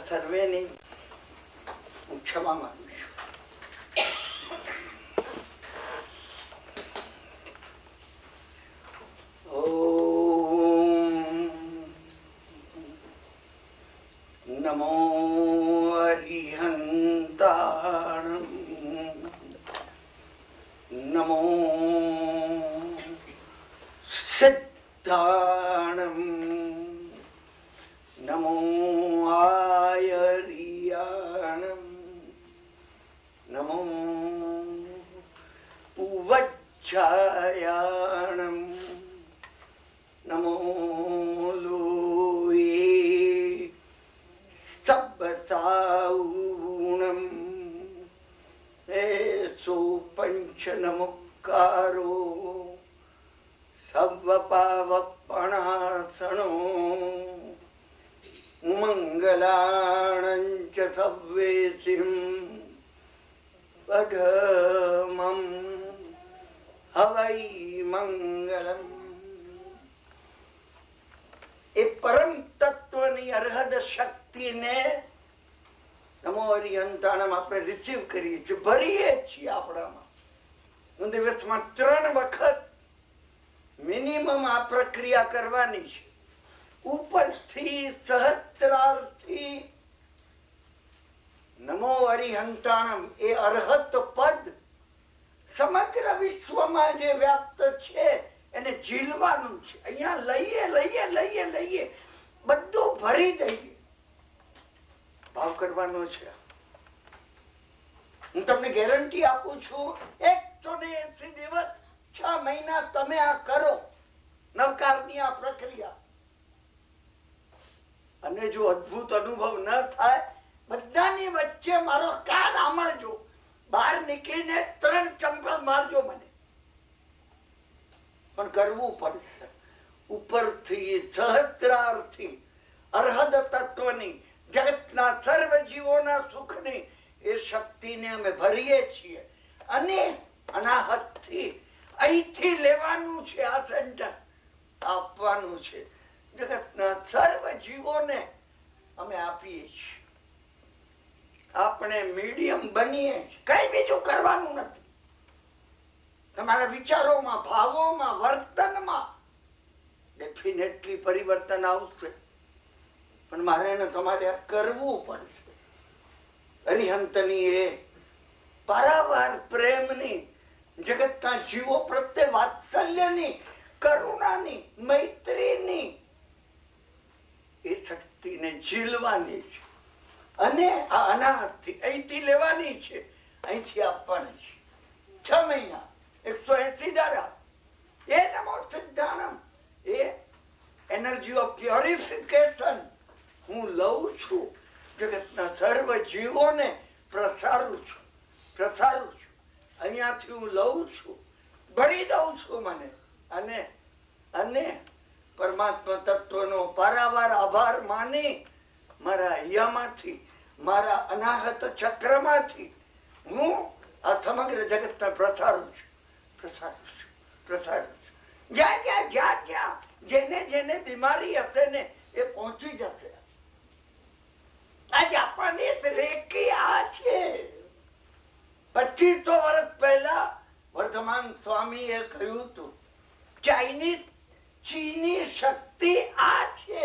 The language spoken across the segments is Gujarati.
સર્વેની હું ક્ષમા માંગુ છું. નમો અરિહંતાણં નમો સિદ્ધાણં નમો આયરિયાણં નમો ઉવચ્છાયાણં નમો લોયે સબ્બતાઉણં એસો પંચનમુક્કારો સર્વપાવપણાસણો મંગલાણં ચ સવ્વેસિં પઢમં હવૈ મંગલમ. એ પરમ તત્વની અરહદ શક્તિને નમો અરિહંતાણમ આપણે રિસીવ કરીએ છીએ, ભરીએ છીએ આપણામાં. હું દિવસમાં 3 વખત મિનિમમ આ પ્રક્રિયા કરવાની છે. ઉપરથી સહસ્ત્રાર્થી નમો અરિહંતાણમ એ અરહત પદ સમગ્ર વિશ્વમાં જે વ્યાપ્ત છે એને ઝીલવાનું છે. અહીંયા લઈએ લઈએ લઈએ લઈએ બધું ભરી દઈએ. ભાવ કરવાનો છે. હું તમને ગેરંટી આપું છું 180 દિવસ 6 મહિના તમે આ કરો નવકારની આ પ્રક્રિયા, અને જો અદ્ભુત અનુભવ ન થાય, બધાની વચ્ચે મારો કાન આમળજો, બહાર નીકળીને 3 ચંપલ મારજો મને, પણ કરવું પડશે. ઉપરથી સહસ્ત્રાર્થી અરહદ તત્વની જગતના સર્વ જીવોના સુખની એ શક્તિને અમે ભરીએ છીએ. અને અનાહતથી અહીંથી લેવાનું છે. આ સેન્ટર આપવાનું છે. જગતના સર્વ જીવોને અમે આપીએ છીએ. આપણે મીડિયમ બનીએ છીએ, કઈ બીજું કરવાનું નથી. તમારા વિચારોમાં, ભાવોમાં, વર્તનમાં ડેફિનેટલી પરિવર્તન આવશે, પણ મારે એને તમારે કરવું પડશે. અરિહંતની એ પારાવાર પ્રેમની, જગતના જીવો પ્રત્યે વાત્સલ્યની, કરુણાની, મૈત્રીની એ શક્તિને ઝીલવાની છે. અને આ અનાહતથી અહીંથી લેવાની છે, અહીંથી આપવાની છે. 6 મહિના 180 દાડા. એ નમો સિદ્ધાણમ એ એનર્જી ઓફ પ્યોરિફિકેશન હું લઉં છું. જગતના સર્વ જીવોને પ્રસારું છું. અહીંયાથી હું લઉં છું, ભરી દઉં છું મને. અને પરમાત્મા તત્વનો પારાવાર આભાર માની મારા હૈયામાંથી, મારા અનાહત ચક્રમાંથી હું આ સમગ્ર જગતને પ્રસારું છું. જ્યાં જેને બીમારી હશે ને એ પહોંચી જશે. આ જાપાનીઝ રેકી આ છે. 2500 વર્ષ પહેલા વર્ધમાન સ્વામીએ કહ્યું હતું, ચીની શક્તિ આ છે.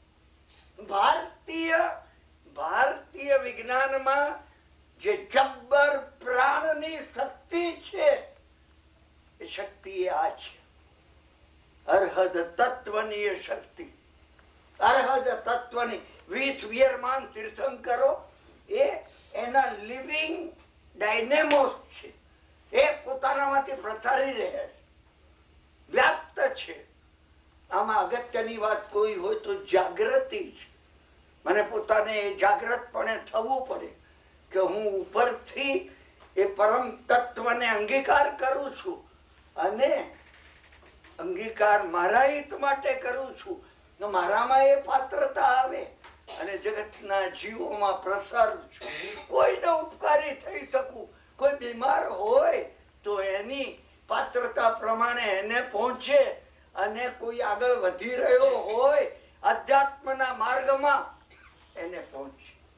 ભારતીય વિજ્ઞાનમાં જે જબ્બર પ્રાણની શક્તિ છે એ શક્તિ આ છે. અરહદ તત્વની એ શક્તિ, અરહદ તત્વની 20 વીરમાન તીર્થંકરો એ એના લિવિંગ ડાયનેમોસ છે. એ પોતાનામાંથી પ્રસારી રહ્યા છે, વ્યાપ્ત છે. આમાં અગત્યની વાત કોઈ હોય તો જાગૃતિ છે. મને પોતાને જાગૃતપણે થવું પડે કે હું ઉપરથી એ પરમ તત્વને અંગીકાર કરું છું, અને અંગીકાર મારા હિત માટે કરું છું. મારામાં એ પાત્રતા આવે અને જગતના જીવોમાં પ્રસારું છું. કોઈને ઉપકારી થઈ શકું. કોઈ બીમાર હોય તો એની પાત્રતા પ્રમાણે એને પહોંચે, અને કોઈ આગળ વધી રહ્યો હોય અધ્યાત્મના માર્ગમાં એને પહોંચે.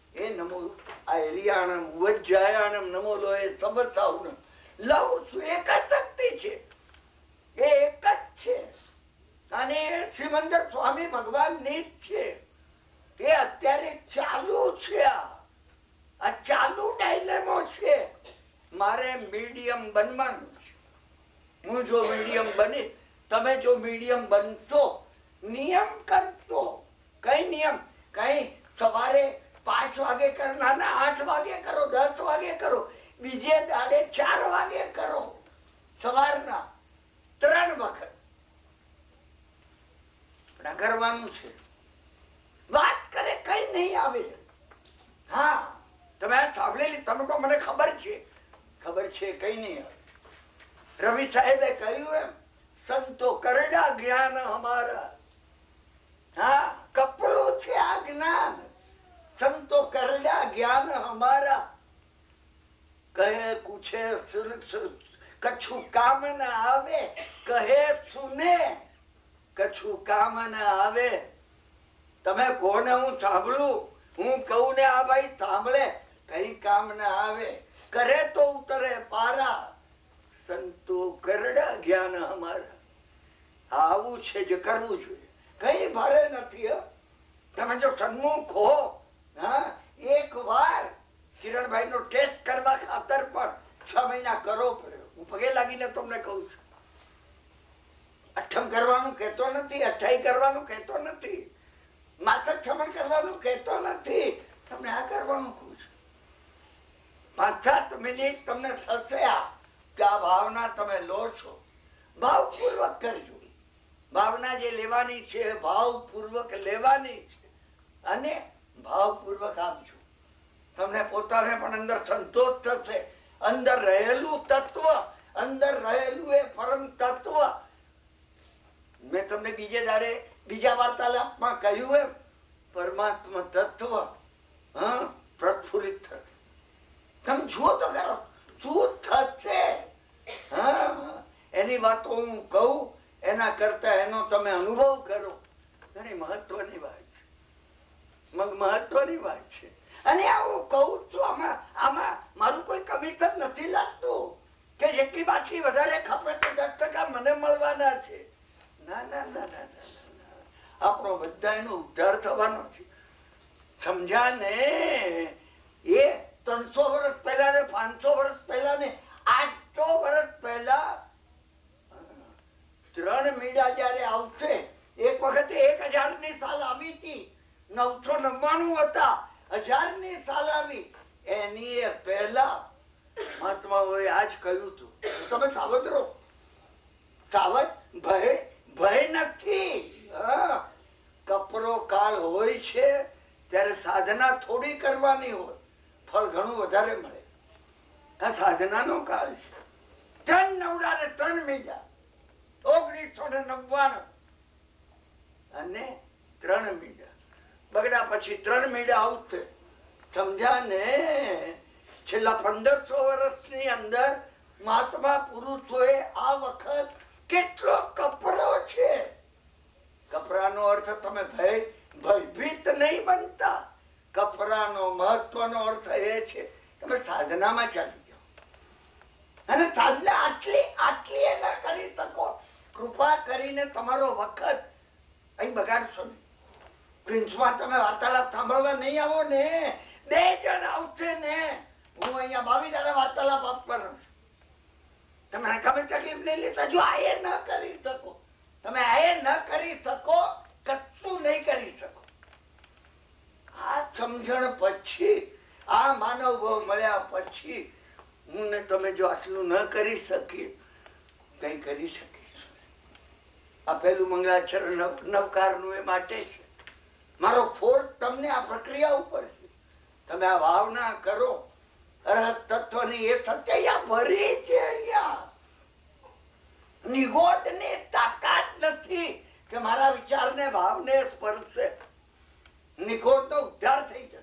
એ નમો આયરિયાણમ વજ્જાયાણમ નમો લોહે સમર્થાવનમ લઉં છું. એક જ શક્તિ છે, એ એક જ છે. અને શ્રીમંદર સ્વામી ભગવાન ની જ છે. એ અત્યારે ચાલુ છે. આ ચાલુ ડાયલેમો છે. મારે મીડિયમ બનવાનું છે. હું જો મીડિયમ બની, તમે જો મીડિયમ બનશો, નિયમ કરશો. કઈ નિયમ? કઈ સવારે 5 વાગે કરનારા 8 વાગે કરો, 10 વાગે કરો, બીજે દાડે 4 વાગે કરો. સવારના 3 વખત કરવાનું છે. વાત કરે કઈ નહીં આવે. હા, તમે સાંભળેલી, તમે તો મને ખબર છે કઈ નહીં આવે. રવિ સાહેબે કહ્યું એમ, સંતો કરડા જ્ઞાન હમારા. હા, કપડું છે આ જ્ઞાન. સંતો કરડા જ્ઞાન હમારા. કહે કુછે કછું કામ ન આવે, કહે સુને કછું કામ ન આવે. તમે કોને હું સાંભળું, હું કહું ને આ ભાઈ સાંભળે, કઈ કામ ના આવે. કરે તો ઉતરે પારા. સંતો કરડા જ્ઞાન અમારા. આવું છે જે કરવું જોઈએ. કઈ ભારે નથી. તમે જો સન્મુખ હો, હા, એક વાર કિરણભાઈ નો ટેસ્ટ કરવા ખાતર પણ 6 મહિના કરો પડ્યો. હું પગે લાગીને તમને કહું છું. અઠમ કરવાનું કહેતો નથી, અઠાઈ કરવાનું કહેતો નથી, માથા છમણ કરવાનું કહેતો નથી. તમને આ કરવાનું કહું છું. 5-7 મિનિટ તમને થશે કે આ ભાવના તમે લો છો. ભાવપૂર્વક કરજો. ભાવના જે લેવાની છે, ભાવપૂર્વક લેવાની છે અને ભાવપૂર્વક આપજો. તમને પોતાને પણ અંદર સંતોષ થશે. અંદર રહેલું તત્વ, અંદર રહેલું એ પરમ તત્વ. મેં તમને બીજે દાડે બીજા વાર્તાલાપમાં કહ્યું એમ, પરમાત્મા તત્વ પ્રફુલ્લિત થશે. તમે જુઓ તો ખરો શું થશે. એની વાતો હું કહું એના કરતા એનો તમે અનુભવ કરો. ઘણી મહત્વની વાત છે. મહત્વની વાત છે. અને હું કહું છું, આમાં મારું કોઈ કમિશન નથી લાગતું કે જેટલી બાટલી વધારે ખપે તો 10% મને મળવાના છે. ના ના ના ના ના, આપણો બધા એનો ઉદ્ધાર થવાનો છે. સમજ્યા ને? એ 300 વર્ષ પહેલા ને 500 વર્ષ પહેલા ને 800 વર્ષ પહેલા 3 મીડા જયારે આવશે. એક વખતે 1000ની સાલ આવી હતી, 999 હતા, 1000ની સાલ આવી. એની પહેલા મહાત્માઓએ આજ કહ્યું હતું. તમે સાવધ રહો. સાવધ. ભય નથી. કપરો કાળ હોય છે ત્યારે સાધના થોડી કરવાની હોય, ફળ ઘણું વધારે મળે. આ સાધનાનો કાળ છે. 3 નવડા ને 3 મીડા 1999 અને 3 મીડા બગડા પછી 3 મીડા આવશે. સમજ્યા ને? છેલ્લા 1500 વર્ષની અંદર મહાત્મા પુરુષોએ આ વખત કેટલો કપરો છે. કપરાનો અર્થ તમે ભયભીત નહીં બનતા. કપરાનો મહત્વનો અર્થ એ છે તમે સાધનામાં ચાલી જાઓ. અને સાધના આટલી ન કરી શકો. કૃપા કરીને તમારો વખત અહીં બગાડશો નહીં. પ્રિન્સમાં તમે વાર્તાલાપ સાંભળવા નહીં આવો ને, 2 જણ આવશે ને. હું અહીંયા 22 દાડા વાર્તાલાપ આપવાનો છું. તમે નકામી તકલીફ લઈ લેતા. જો આ ન કરી શકો, તમે આ ન કરી શકો, કશું નહીં કરી શકો. આ સમજણ પછી, આ માનવ ભાવ મળ્યા પછી હું ને તમે જો આટલું ન કરી શકીએ, કઈ કરી શકીશું? આ પહેલું મંગળાચર નવકારનું એ માટે છે. મારો ફોર્સ તમને આ પ્રક્રિયા ઉપર છે. તમે આ ભાવના કરો. અરહત તત્વની એ સત્ય અહીંયા ભરી છે. અહીંયા નિગોદની તાકાત નથી કે મારા વિચારને ભાવને સ્પર્શે. નિગોદનો ઉદ્ધાર થઈ જશે.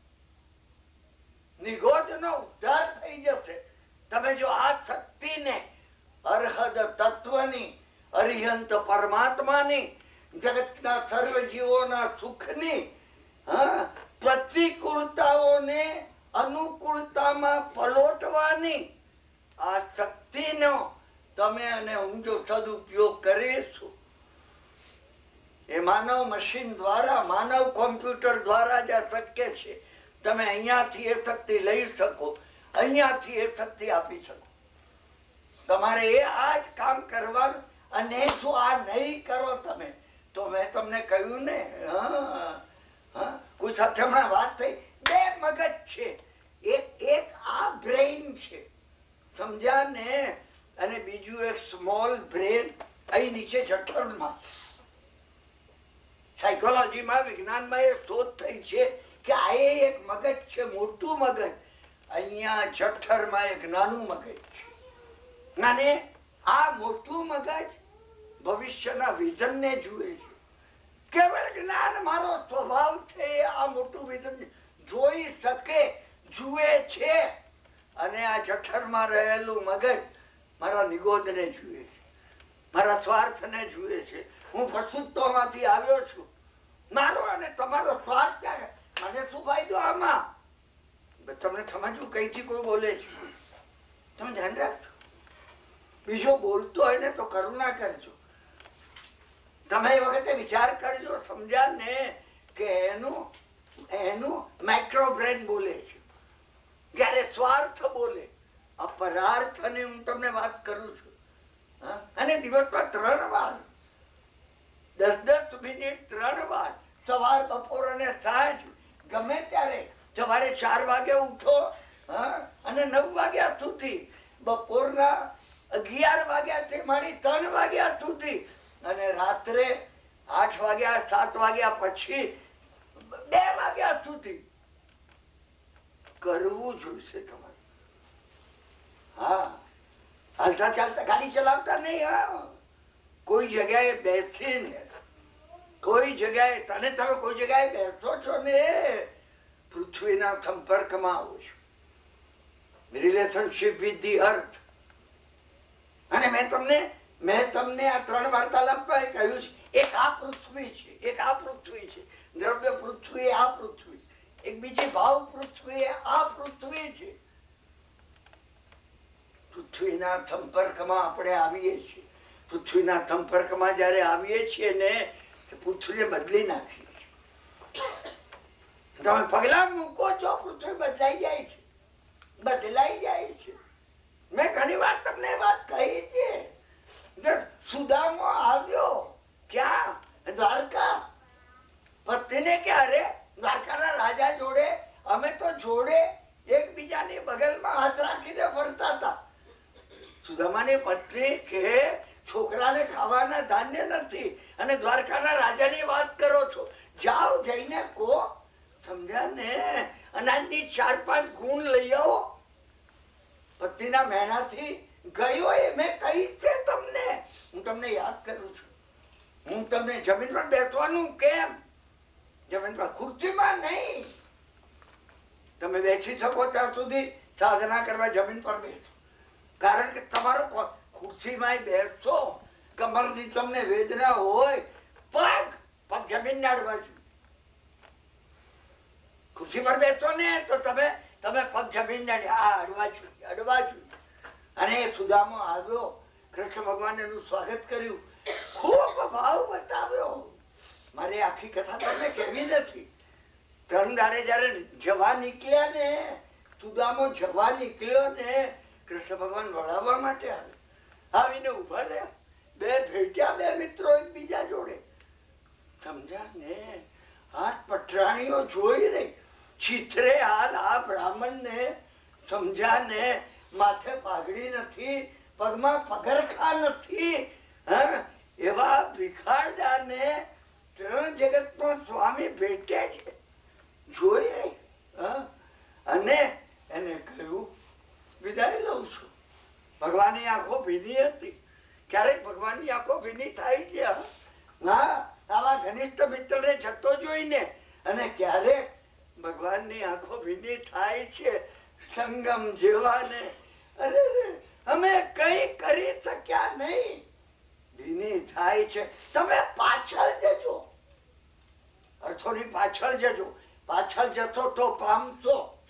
નિગોદનો ઉદ્ધાર થઈ જશે. તમે જો આ શક્તિને, અરહદ તત્વની, અરિહંત પરમાત્માની, જગતના સર્વ જીવોના સુખની પ્રતિકૂળતાઓ વસ્તુઓને અનુકૂળતામાં પલોટવાની આ શક્તિનો તમે અને હું જો સદુપયોગ કરીશું, એ માનવ મશીન દ્વારા, માનવ કોમ્પ્યુટર દ્વારા જ આ શક્ય છે. તમે અહીંયાથી એ શક્તિ લઈ શકો, અહીંયાથી એ શક્તિ આપી શકો. તમારે એ આ જ કામ કરવાનું. અને જો આ નહીં કરો તમે તો મેં તમને કહ્યું ને, કોઈ સાથે હમણાં વાત થઈ, બે મગજ છે, એક આ બ્રેઇન છે, સમજ્યા ને, અને બીજું એક સ્મોલ બ્રેન અહીં નીચે જઠરમાં. સાયકોલોજીમાં, વિજ્ઞાનમાં એ શોધ થઈ છે કે આ એક મગજ છે, મોટું મગજ. અહીંયા જઠરમાં એક નાનું મગજ છે. અને આ મોટું મગજ ભવિષ્યના વિઝનને જુએ છે. કેવળ જ્ઞાન મારો સ્વભાવ છે, આ મોટું વિઝન જોઈ શકે, જુએ છે. અને આ જઠરમાં રહેલું મગજ મારા નિગોદને જુએ છે, મારા સ્વાર્થને જુએ છે. હું પશુત્વમાંથી આવ્યો છું, મારો અને તમારો સ્વાર્થ ક્યાં? મને શું ફાયદો આમાં? તમને સમજવું કઈથી કોઈ બોલે છે, તમે ધ્યાન રાખજો. બીજો બોલતો હોય ને તો કરુણા કરજો. તમે એ વખતે વિચાર કરજો, સમજ્યા ને, કે એનું માઇક્રો બ્રેન બોલે છે. જયારે સ્વાર્થ બોલે, અપરાર્થ અને હું તમને વાત કરું છું. અને દિવસમાં 3 વાર, 10-10 મિનિટ 3 વાર, સવાર, બપોર અને સાંજ, ગમે ત્યારે. સવારે 4 વાગે ઉઠો અને 9 વાગ્યા સુધી, બપોરના 11 વાગ્યાથી માંડી 3 વાગ્યા સુધી, અને રાત્રે 8 વાગ્યા 7 વાગ્યા પછી 2 વાગ્યા સુધી કરવું જોઈશે તમારે. હા, હાલતા ચાલતા ગાડી ચલાવતા નહીં. હા, કોઈ જગ્યાએ બેસીને, કોઈ જગ્યાએ, તમે કોઈ જગ્યાએ બેસો છો ને, પૃથ્વીના સંપર્કમાં આવો છો, રિલેશનશિપ વિથ ધી અર્થ. અને મેં તમને આ 3 વાર્તાલાપમાં કહ્યું છે, એક આ પૃથ્વી છે, એક આ પૃથ્વી છે, દ્રવ્ય પૃથ્વી, આ પૃથ્વી, એક બીજી ભાવ પૃથ્વી, આ પૃથ્વી છે. પૃથ્વીના સંપર્કમાં આપણે આવીએ છીએ. પૃથ્વીના સંપર્કમાં જયારે આવીએ છીએ ને, પૃથ્વીને બદલી નાખીએ છીએ. તમે પગલા મૂકો છો, પૃથ્વી બદલાઈ જાય છે, બદલાઈ જાય છે. મેં ઘણી વાર તમને વાત કહી છે. સુદામો આવ્યો ક્યાં? દ્વારકા. પત્નીને ક્યારે? દ્વારકાના રાજા જોડે. અમે તો જોડે એકબીજાની બગલમાં હાથ રાખીને ફરતા હતા. સુદામાની પત્ની કે છોકરાને ખાવાના ધાન્ય નથી અને દ્વારકાના રાજાની વાત કરો છો. જાઓ, જઈને કો, સમજ્યા ને, અનાજની 4-5 ગુણ લઈ આવો. પત્નીના મેણાથી ગયો એ મેં કહી છે તમને. હું તમને યાદ કરું છું. હું તમને જમીન પર બેસવાનું કેમ? જમીન પર, ખુરશીમાં નહીં. તમે બેસી શકો ત્યાં સુધી સાધના કરવા જમીન પર બેસો. કારણ કે તમારો ખુરશીમાં બેસો, કમરની તમને વેદના હોય, પગ જમીન ને અડવા જોઈએ. ખુરશી પર બેસો ને તો તમે પગ જમીન ને અડવા જોઈએ. અને સુદામો આવ્યો, કૃષ્ણ ભગવાન એનું સ્વાગત કર્યું, ખૂબ ભાવ બતાવ્યો. મારી આખી કથા તમને કેવી નથી. 3 દાડે જયારે જવા નીકળ્યા ને, સુદામો જવા નીકળ્યો ને, કૃષ્ણ ભગવાન વળાવવા માટે આવીને ઉભા રહ્યા. 2 ભેટ્યા, 2 મિત્રો એકબીજા જોડે. સમજ્યા ને? 8 પટરાણીઓ જોઈ રહી. ચિત્રે હાલ આ બ્રાહ્મણ ને, સમજ્યા ને, માથે પાઘડી નથી, પગમાં પગરખા નથી. એવા ભિખારદાને 3 જગતનો સ્વામી ભેટે છે, જોઈ રહી. અને એને કહ્યું, વિદાય લઉં છું. ભગવાનની આંખો ભીની હતી. ક્યારેક ભગવાનની આંખો ભીની થાય છે. હા, આવા ઘનિષ્ઠ મિત્રને જતો જોઈને. અને ક્યારેક ભગવાનની આંખો ભીની થાય છે, સંગમ જેવાને. અરે અમે કઈ કરી શક્યા નહીં, ભીની થાય છે. તમે પાછળ જજો, અર્થોની પાછળ જજો. પાછળ જશો તો પામશો.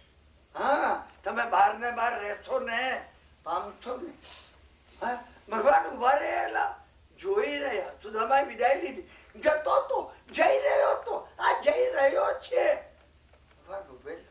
હા, તમે બહાર ને બહાર રહેશો ને, પામશો ને. હા, ભગવાન ઉભા રહેલા જોઈ રહ્યા. સુદામાએ વિદાય લીધી, જતો તો, જઈ રહ્યો તો, આ જઈ રહ્યો છે. ભગવાન ઉભેલા.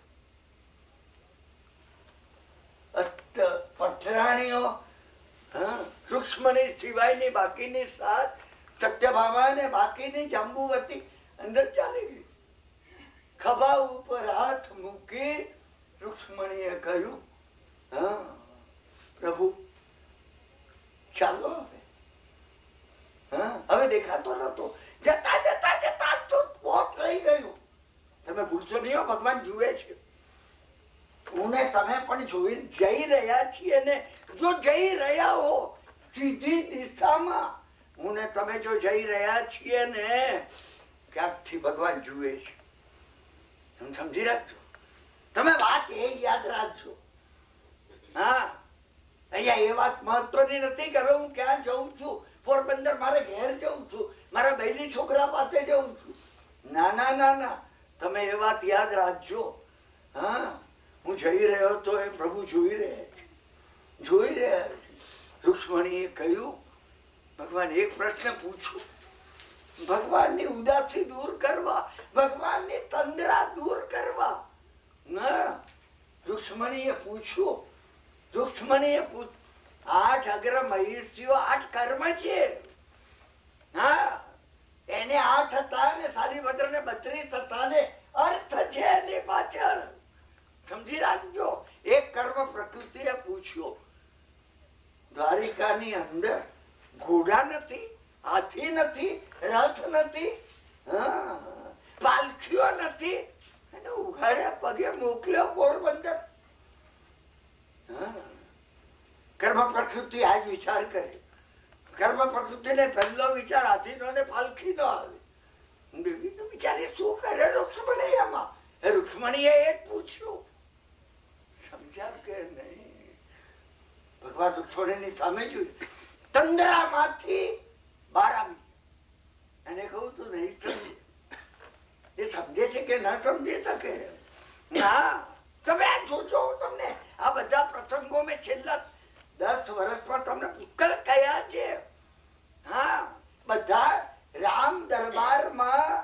પઠરાણીઓ રૂક્ષ્મણી સિવાયની બાકીની સાત, સત્યભામા ને બાકીની જાંબુવતી અંદર ચાલી ગઈ. ખભા ઉપર હાથ મૂકી રૂક્ષ્મણીએ કહ્યું, હા પ્રભુ ચાલો હવે. હા, હવે દેખાતો નતો. જતા જતા જતા તો પોટ રહી ગયું. તમે ભૂલશો નહીં, ભગવાન જુએ છે. હું ને તમે પણ જોઈ જઈ રહ્યા છીએ ને. જો જઈ રહ્યા હો સીધી દિશામાં, હું ને તમે જો જઈ રહ્યા છીએ ને, ક્યાંકથી ભગવાન જુએ છે. તમે સમજી રાખજો. તમે વાત એ યાદ રાખજો. હા, અહીંયા એ વાત મહત્વની નથી કે હવે હું ક્યાં જઉં છું, પોરબંદર મારે ઘેર જઉં છું, મારા બહેની છોકરા પાસે જઉં છું. ના ના ના ના, તમે એ વાત યાદ રાખજો. હા, હું જઈ રહ્યો તો એ પ્રભુ જોઈ રહ્યા છે, જોઈ રહ્યા છે. રૂક્ષ્મણીએ કહ્યું, ભગવાન એક પ્રશ્ન પૂછું. ભગવાનની ઉદાસી દૂર કરવા, ભગવાનની તંદ્રા દૂર કરવા. ના, રૂક્ષ્મણીએ પૂછ્યું. રૂક્ષ્મણીએ 8 અગ્ર મહિષીઓ 8 કર્મ છે. હા, એને 8 હતા ને, શાલિભદ્ર ને 32 હતા ને, અર્થ છે એની પાછળ. સમજી રાખજો. એક કર્મ પ્રકૃતિએ પૂછ્યો. દ્વારિકાની અંદર ઘોડા નથી, હાથી નથી, રથ નથી, પાલખીઓ નથી, અને ઉઘાડ્યા પગે મોકલ્યો પોરબંદર. કર્મ પ્રકૃતિ આજ વિચાર કરે. કર્મ પ્રકૃતિ ને પહેલો વિચાર હાથીનો ને પાલખી નો આવે. બિચારી શું કરે રૂક્ષ્મણી આમાં? રૂક્ષ્મણીએ એ જ પૂછ્યું. સમજ્યા કે નહીં? ભગવાન રૂક્ષ્મણીની સામે જોયું. તંદ્રામાંથી બહાર આવી અને કહું તું નહીં સમજે. એ સમજે છે કે ના સમજી શકે? ના, તમે જોજો. તમને આ બધા પ્રસંગો મેં છેલ્લા 10 વર્ષમાં તમને પુષ્કળ કયા છે. હા, બધા રામ દરબારમાં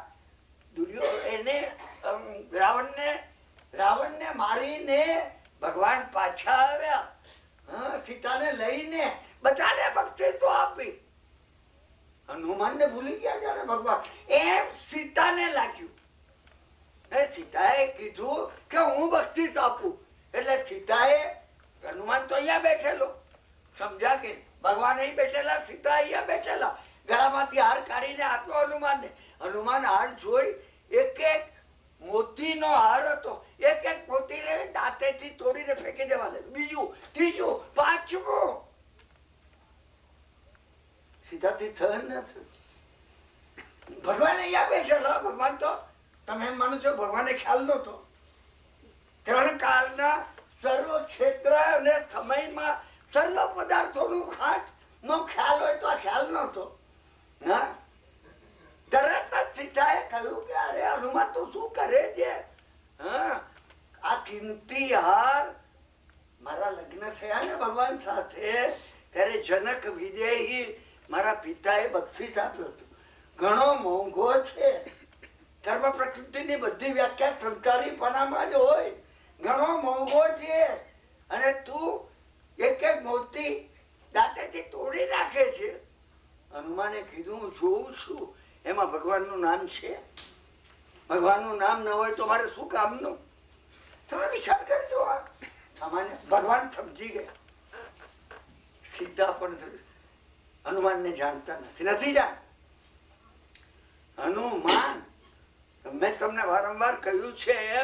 રાવણને મારીને ભગવાન પાછા આવ્યા. સીતાને લઈને બધાને ભક્તિત્વ આપી. હનુમાનને ભૂલી ગયા જાણે ભગવાન. એમ સીતાને લાગ્યું. સીતાએ કીધું કે હું ભક્તિ આપું. એટલે સીતાએ, હનુમાન તો અહીંયા બેઠેલો, સમજ્યા કે? ભગવાન અહીં બેઠેલા, સીતા અહીંયા બેઠેલા. ગળામાંથી હાર કાઢીને આપ્યો હનુમાનને. હનુમાન હાર જોઈ, એક એક મોતીનો હાર હતો. એક એક મોતીને દાંતેથી તોડીને ફેંકી દેવા લાગ્યો. બીજું, ત્રીજું, પાંચમું. સીતાથી સહન ન થયું. ભગવાન અહીંયા બેઠેલો. ભગવાન તો તમે એમ માનો છો ભગવાનને ખ્યાલ નતો. 3 કાળના સર્વ ક્ષેત્ર અને સમયમાં સર્વ પદાર્થોનું ખાટ નો ખ્યાલ હોય તો આ ખ્યાલ નતો. હા, તરત જ સીતાએ કહ્યું કે અરે હનુમાન તું શું કરે છે? હા, આ કિંમતી હાર મારા લગ્ન થયા ને ભગવાન સાથે, ત્યારે જનક વિદેહી મારા પિતાએ બક્ષિસ આપ્યો હતો. ઘણો મોંઘો છે. ધર્મ પ્રકૃતિની બધી વ્યાખ્યા સંસારીપણામાં જ હોય. ઘણો મોંઘો છે અને તું એક એક મોતી દાંતેથી તોડી નાખે છે. હનુમાને કીધું, હું જોઉં છું એમાં ભગવાનનું નામ છે. ભગવાનનું નામ ન હોય તો મારે શું કામનું? તમે વિચાર કરજો. આ સામાન્ય ભગવાન સમજી ગયા. સીતા પણ હનુમાનને જાણતા નથી જાણતા. હનુમાન, મેં તમને વારંવાર કહ્યું છે એમ,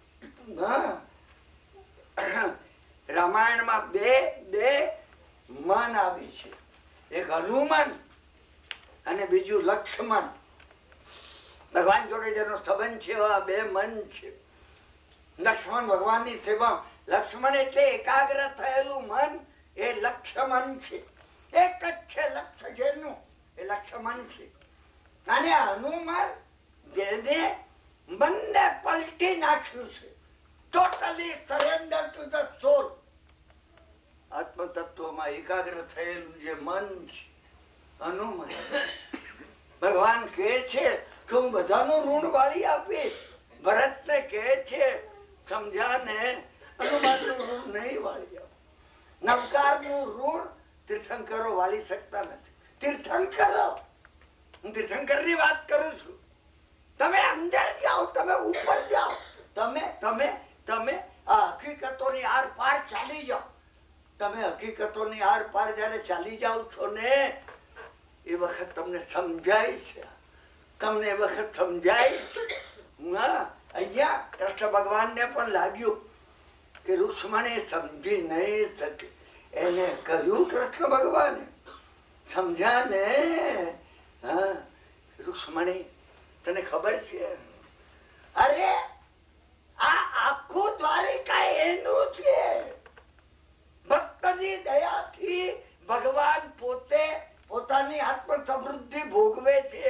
રામાયણમાં બે મન આવે છે. એક હનુમાન અને બીજું લક્ષ્મણ. ભગવાન જોડે જેનો સંબંધ છે એવા 2 મન છે. લક્ષ્મણ ભગવાનની સેવા. લક્ષ્મણ એટલે એકાગ્ર થયેલું મન, એ લક્ષ્મણ છે. એક જ છે લક્ષ્ય જેનું, એ લક્ષ્મણ છે. અને હનુમાન જેને મનને પલટી નાખ્યું છે, totally surrender to the soul. આત્મ તત્વમાં એકાગ્ર થયેલું જે મન છે, અનુમન, ભગવાન કહે છે કે હું બધાનું ઋણ વાળી આપીશ. ભરતને કહે છે સમજાને હનુમાનનું ઋણ નહીં વાળી આપો. નવકારનું ઋણ તીર્થંકરો વાળી શકતા નથી. તીર્થંકરો, હું તીર્થંકરની વાત કરું છું. તમે અંદર જાઓ, તમે ઉપર જાઓ, તમે તમે તમે આ હકીકતોની આર પાર ચાલી જાઓ. તમે હકીકતોની આર પાર જયારે ચાલી જાઓ છો ને એ વખત તમને સમજાય છે. તમને એ વખત સમજાય છે. અહીંયા કૃષ્ણ ભગવાનને પણ લાગ્યું કે રૂક્ષ્મણી સમજી નહીં શકે. એને કહ્યું કૃષ્ણ ભગવાને, સમજા ને, હા રૂક્ષ્મણી તને ખબર છે, અરે આ આખું દ્વારિકા એનું છે. ભક્તની દયાથી ભગવાન પોતે પોતાની આત્મ સમૃદ્ધિ ભોગવે છે.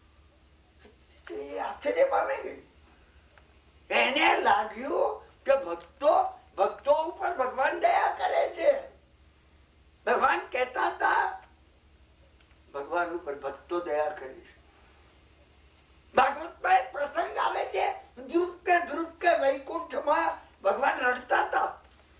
આશ્ચર્ય પામે ગઈ. એને લાગ્યું કે ભક્તો ઉપર ભગવાન દયા કરે છે. ભગવાન કહેતા હતા ભગવાન ઉપર ભક્તો દયા કરી. ભાગવતમાં એક પ્રસંગ આવે છે, ધ્રુત કે વૈકુંઠમાં ભગવાન રડતા હતા.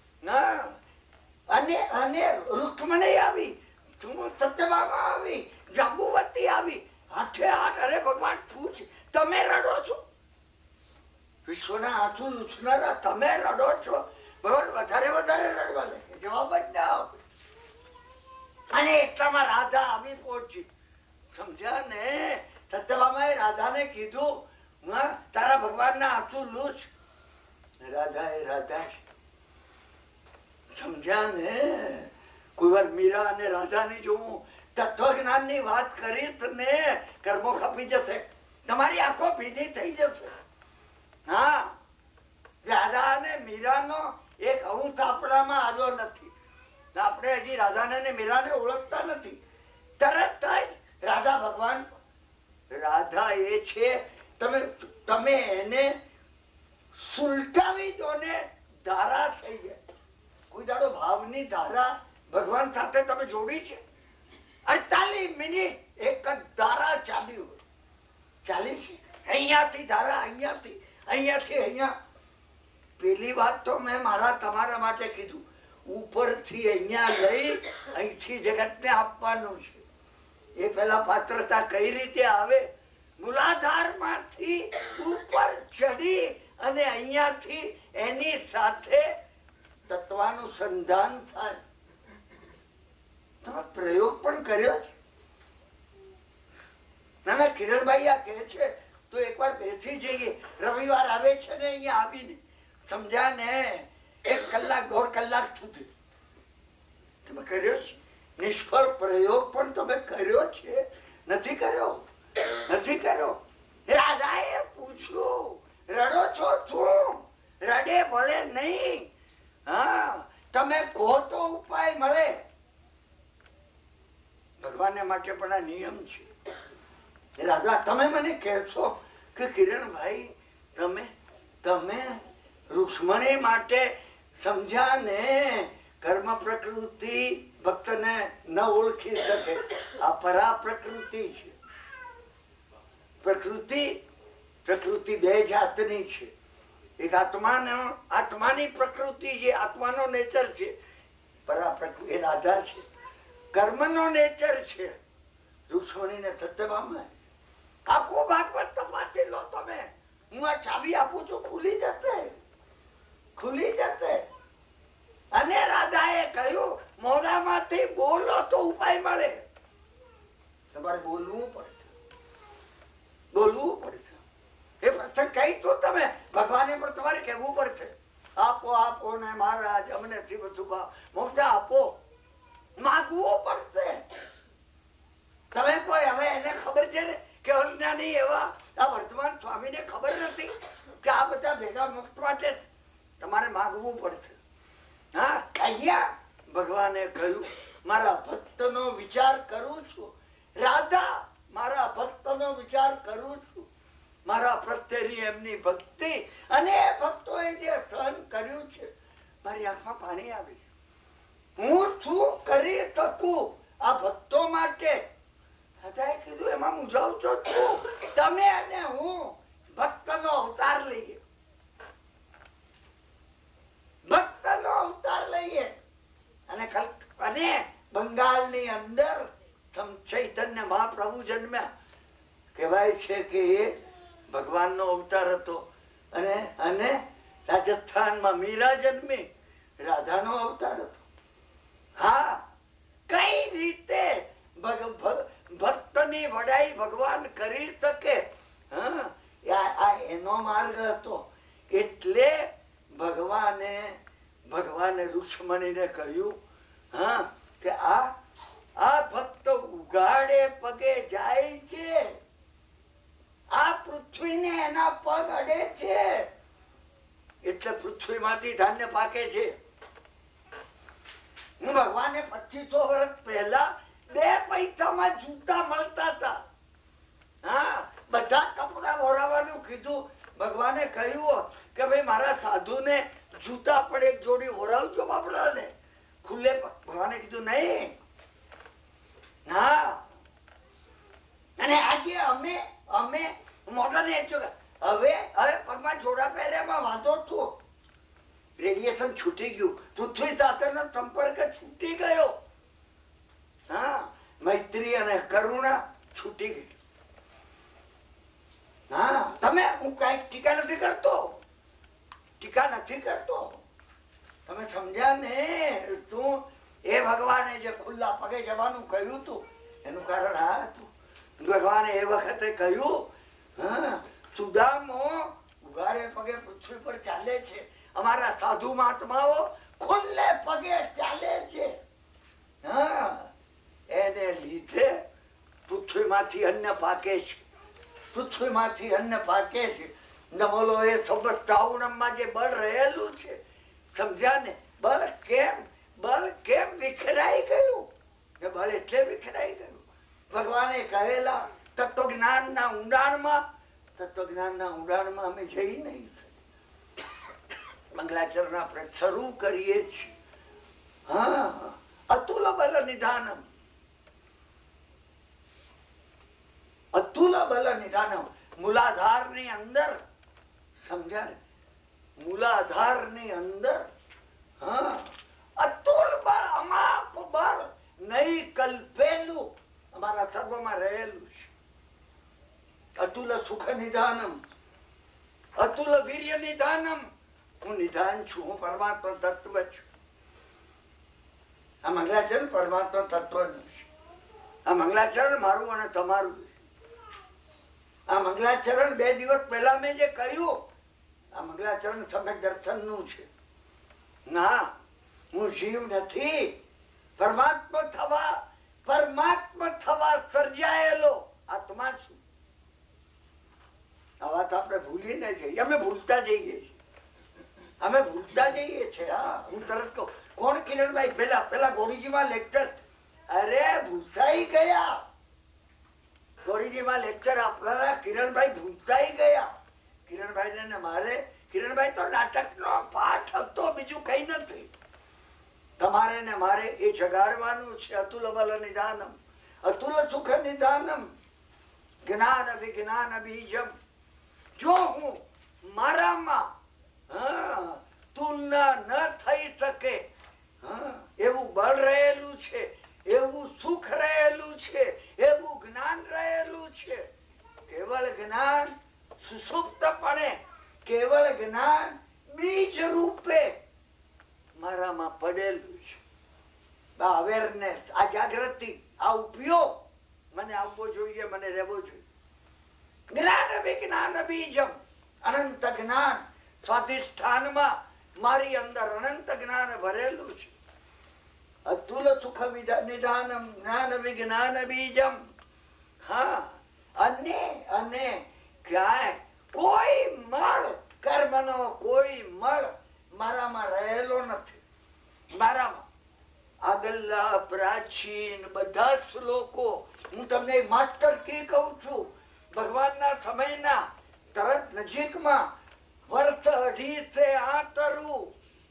અને રૂક્ષ્મણી આવી, સત્યભામા આવી, જાંબુવતી આવી, આઠે આઠ. અરે ભગવાન શું છે, તમે રડો છો? વિશ્વના આંસુ લૂછનારા તમે રડો છો? ભગવાન વધારે વધારે રડવા લાગે, જવાબ જ ના આવે. અને એટલામાં રાધા આવી પહોંચી. સમજ્યા ને? સત્યભામાએ રાધાને કીધું તારા ભગવાનના આંસુ લૂછ. રાધા સમજ્યા ને? કોઈ વાર મીરા અને રાધાની જો હું તત્વજ્ઞાન ની વાત કરીશ ને કર્મો ખપી જશે, તમારી આંખો ભીની થઈ જશે. હા, રાધા અને મીરાનો એક અંશ આપણામાં આવ્યો નથી. આપણે હજી રાધાને ને મીરાને ઓળખતા નથી. તરત જ રાધા ભગવાન, રાધા એ છે, તમે એને સુલટાવી દો ને ધારા થઈ જાય. કોઈ દાડો ભાવની ધારા ભગવાન સાથે તમે જોડી છે? 48 મિનિટ એક જ ધારા ચાલી હોય, ચાલી છે. અહીંયાથી ધારા, અહીંયાથી અહીંયા. પેલી વાત તો મેં મારા તમારા માટે કીધું, ઉપરથી અહીંયા લઈ અહીંથી જગતને આપવાનું છે. એ પેલા પાત્રતા કઈ રીતે આવે? મૂલાધારમાંથી ઉપર ચડી અને અહીંયાથી એની સાથે તત્વનું સંધાન થાય. તમે પ્રયોગ પણ કર્યો છે? ના, કિરણભાઈ આ કહે છે તો એકવાર બેસી જઈએ. રવિવાર આવે છે ને અહીંયા આવીને, સમજ્યા ને, 1 કલાક 1.5 કલાક સુધી તમે કર્યો છે. નિષ્ફળ પ્રયોગ પણ તમે કર્યો છે? નથી કર્યો? રાધાએ પૂછ્યું રડો છો શું? રડે ભલે નહીં, હા તમે કહો તો ઉપાય મળે. ભગવાનને માટે પણ આ નિયમ છે. રાધા તમે મને કહેશો કે કિરણભાઈ તમે રૂક્ષ્મણી માટે સમજ્યા ને કર્મ પ્રકૃતિ ભક્તને ન ઓળખી શકે. આ પરા પ્રકૃતિ છે. પ્રકૃતિ બે જાતની છે. એક આત્માની પ્રકૃતિ જે આત્માનો નેચર છે, પરા પ્રકૃતિ રાધા છે. કર્મનો નેચર છે રૂક્ષ્મણી ને સત્યભામા. આખું ભાગવત તપાસી લો તમે. હું આ ચાવી આપું છું, ખુલી જશે. અને રાધાએ કહ્યું મોઢામાંથી બોલો તો ઉપાય મળે. તમારે બોલવું પડશે. એ પ્રસંગ કઈ તો તમે ભગવાને પણ તમારે કહેવું પડશે. આપો ને મહારાજ અમને શિવ સુખ મોક્ષ આપો. માગવું પડશે. તમે કોઈ હવે એને ખબર છે ને કે અજ્ઞાની એવા આ વર્તમાન સ્વામીને ખબર નથી કે આ બધા ભેગા મોક્ષ માટે તમારે માગવું પડશે. હા, અહીંયા ભગવાને કહ્યું મારા ભક્તનો વિચાર કરું છું. રાધા મારા ભક્તનો વિચાર કરું છું. મારા પ્રત્યેની એમની ભક્તિ અને ભક્તોએ જે સહન મારી આંખમાં પાણી આવે છે. હું શું કરી શકું આ ભક્તો માટે? રાધાએ કીધું એમાં મૂંઝાવશો તું, તમે અને હું ભક્તનો અવતાર લઈએ, ભક્તનો અવતાર લઈએ. અને બંગાળની અંદર ચૈતન્ય મહાપ્રભુ જન્મ્યા. કહેવાય છે કે એ ભગવાનનો અવતાર હતો. અને રાજસ્થાનમાં મીરા જન્મી, રાધાનો અવતાર હતો. હા, કઈ રીતે ભક્તની વડાઈ ભગવાન કરી શકે? હા, એનો માર્ગ હતો. એટલે ભગવાને રુક્ષ્મણીને કહ્યું, હા, કે આ ભક્ત ઉઘાડે પગે જાય છે, આ પૃથ્વીને એના પગ અડે છે, એટલે પૃથ્વીમાંથી ધાન્ય પાકે છે. હું ભગવાને 2500 વર્ષ પહેલા 2 પૈસામાં જૂતા મળતા હતા. હા, બધા કપડા વોરાવાનું કીધું. ભગવાને કહ્યું કે ભાઈ મારા સાધુને જૂતા પણ એક જોડી વોરાવજો બાપડાને ખુલ્લે. ભગવાને કીધું નહીં. હા, અને આજે અમે મોડર્ન હવે પગમાં જોડા પહેર્યામાં વાંધો તો રેડિયેશન છૂટી ગયું, પૃથ્વી સાથેનો સંપર્ક છૂટી ગયો. હા, મૈત્રી અને કરુણા છૂટી ગઈ. હા, તમે હું કઈ ટીકા નથી કરતો, ટીકા નથી કરતો. તમે સમજ્યા ને? તું એ ભગવાને જે ખુલ્લા પગે જવાનું કહ્યું તું એનું કારણ આ હતું. ભગવાને એ વખતે કહ્યું, હા, સુદામો ઉઘાડે પગે પૃથ્વી પર ચાલે છે, અમારા સાધુ મહાત્માઓ ખુલ્લે પગે ચાલે છે. હા, એને લીધે પૃથ્વીમાંથી અન્ન પાકે છે, પૃથ્વીમાંથી અન્ન પાકે છે. બોલો એ શ્રાવણમાં જે બળ રહેલું છે, સમજ્યા ને? બળ કેમ વિખરાઈ ગયું? બળ એટલે વિખરાઈ ગયું ભગવાને કહેલા તત્વજ્ઞાનના ઊંડાણમાં અમે જઈ નહીં. મંગલાચરણ આપણે શરૂ કરીએ છીએ. હા, અતુલ બલ નિધાનમ, અતુલ બલ નિધાનમ. મૂલાધાર ની અંદર, સમજ્યા ને? મૂલાધાર ની અંદર હા અતુલ બળ, અમાપ બળ નહીં કલ્પેલું અમારા સર્વમાં રહેલું છે. અતુલ સુખ નિધાનમ, અતુલ વીર્ય નિધાનમ. હું નિધાન છું, હું પરમાત્મા તત્વ છું. આ મંગલાચરણ પરમાત્મા તત્વ નું છે. આ મંગલાચરણ મારું અને તમારું. આ મંગલાચરણ 2 દિવસ પહેલા મેં જે કહ્યું, આ મંગલાચરણ સમ્યક દર્શન નું છે. ના, હું જીવ નથી, પરમાત્મા થવા સર્જાયેલો આત્મા છું. આ વાત આપણે ભૂલી ન જઈએ. અમે ભૂલતા જઈએ છીએ, અમે ભૂલતા જઈએ છીએ. હા, હું તરત કહું, કોણ કિરણભાઈ? પેલા ગોળીજીમાં લેક્ચર. અરે ભૂસાઈ ગયા, ગોળીજીમાં લેક્ચર આપનારા કિરણભાઈ ભૂસાઈ ગયા. કિરણભાઈ ને મારે, કિરણભાઈ તો નાટકનો પાઠ હતો, બીજું કઈ નથી. તમારે ને મારે એ જગાડવાનું છે. અતુલ બલ નિધાનમ, અતુલ સુખ નિધાનમ, જ્ઞાન વિજ્ઞાન બીજમ. જો હું મારામાં તુલના ન થઈ શકે એવું બળ રહેલું છે, એવું સુખ રહેલું છે, એવું જ્ઞાન રહેલું છે. કેવળ જ્ઞાન સુષુપ્તપણે, કેવળ જ્ઞાન બીજ રૂપે મારામાં પડેલું છે. આ અવેરનેસ, આ જાગૃતિ, આ ઉપયોગ મને આવવો જોઈએ, મને રહેવો જોઈએ. જ્ઞાન વિજ્ઞાન બીજમ, અનંત જ્ઞાન સ્વાધિષ્ઠાનમાં મારી અંદર અનંત જ્ઞાન ભરેલું છે. અતુલ સુખ નિધાનમ જ્ઞાન વિજ્ઞાન બીજમ. હા, અને ક્યાંય કોઈ મળ, કર્મનો કોઈ મળ મારામાં રહેલો નથી. મારામાં આગલા પ્રાચીન બધા શ્લોકો હું તમને માસ્ટર કી કહું છું. ભગવાનના સમયના તરત નજીકમાં વર્ષ 250 આંતરું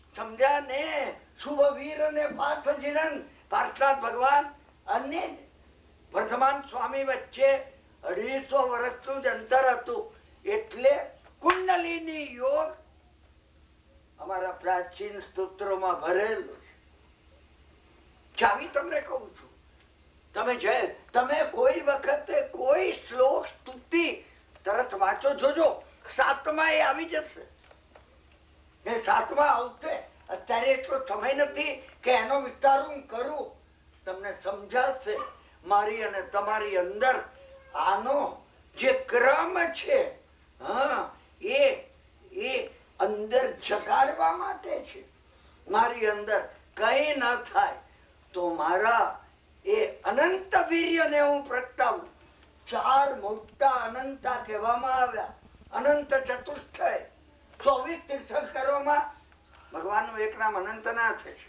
સમજ્યા ને? શુભ વીર અને પાર્થ જીનન, પાર્થનાથ ભગવાન અને વર્ધમાન સ્વામી વચ્ચે 250 વર્ષનું જ અંતર હતું. એટલે કુંડલીની યોગ અમારા પ્રાચીન સ્તોત્રોમાં ભરેલું છે. ચાવી તમને કહું છું, તમે કોઈ વખતે કોઈ શ્લોક સ્તુતિ તરત વાંચો, જોજો 7મા એ આવી જશે. એ 7મા આવશે. અત્યારે એટલો સમય નથી કે એનો વિસ્તાર હું કરું. તમને સમજાશે મારી અને તમારી અંદર આનો જે ક્રમ છે, હા, એ અંદર જગાડવા માટે છે. મારી અંદર કઈ ન થાય તો મારા એ અનંત વીર્યને હું પ્રગટાવું. 4 મોટા અનંતા કહેવામાં આવ્યા. અનંત ચતુષ્ટય 24 તીર્થંકરોમાં ભગવાનનું એક નામ અનંતનાથ છે.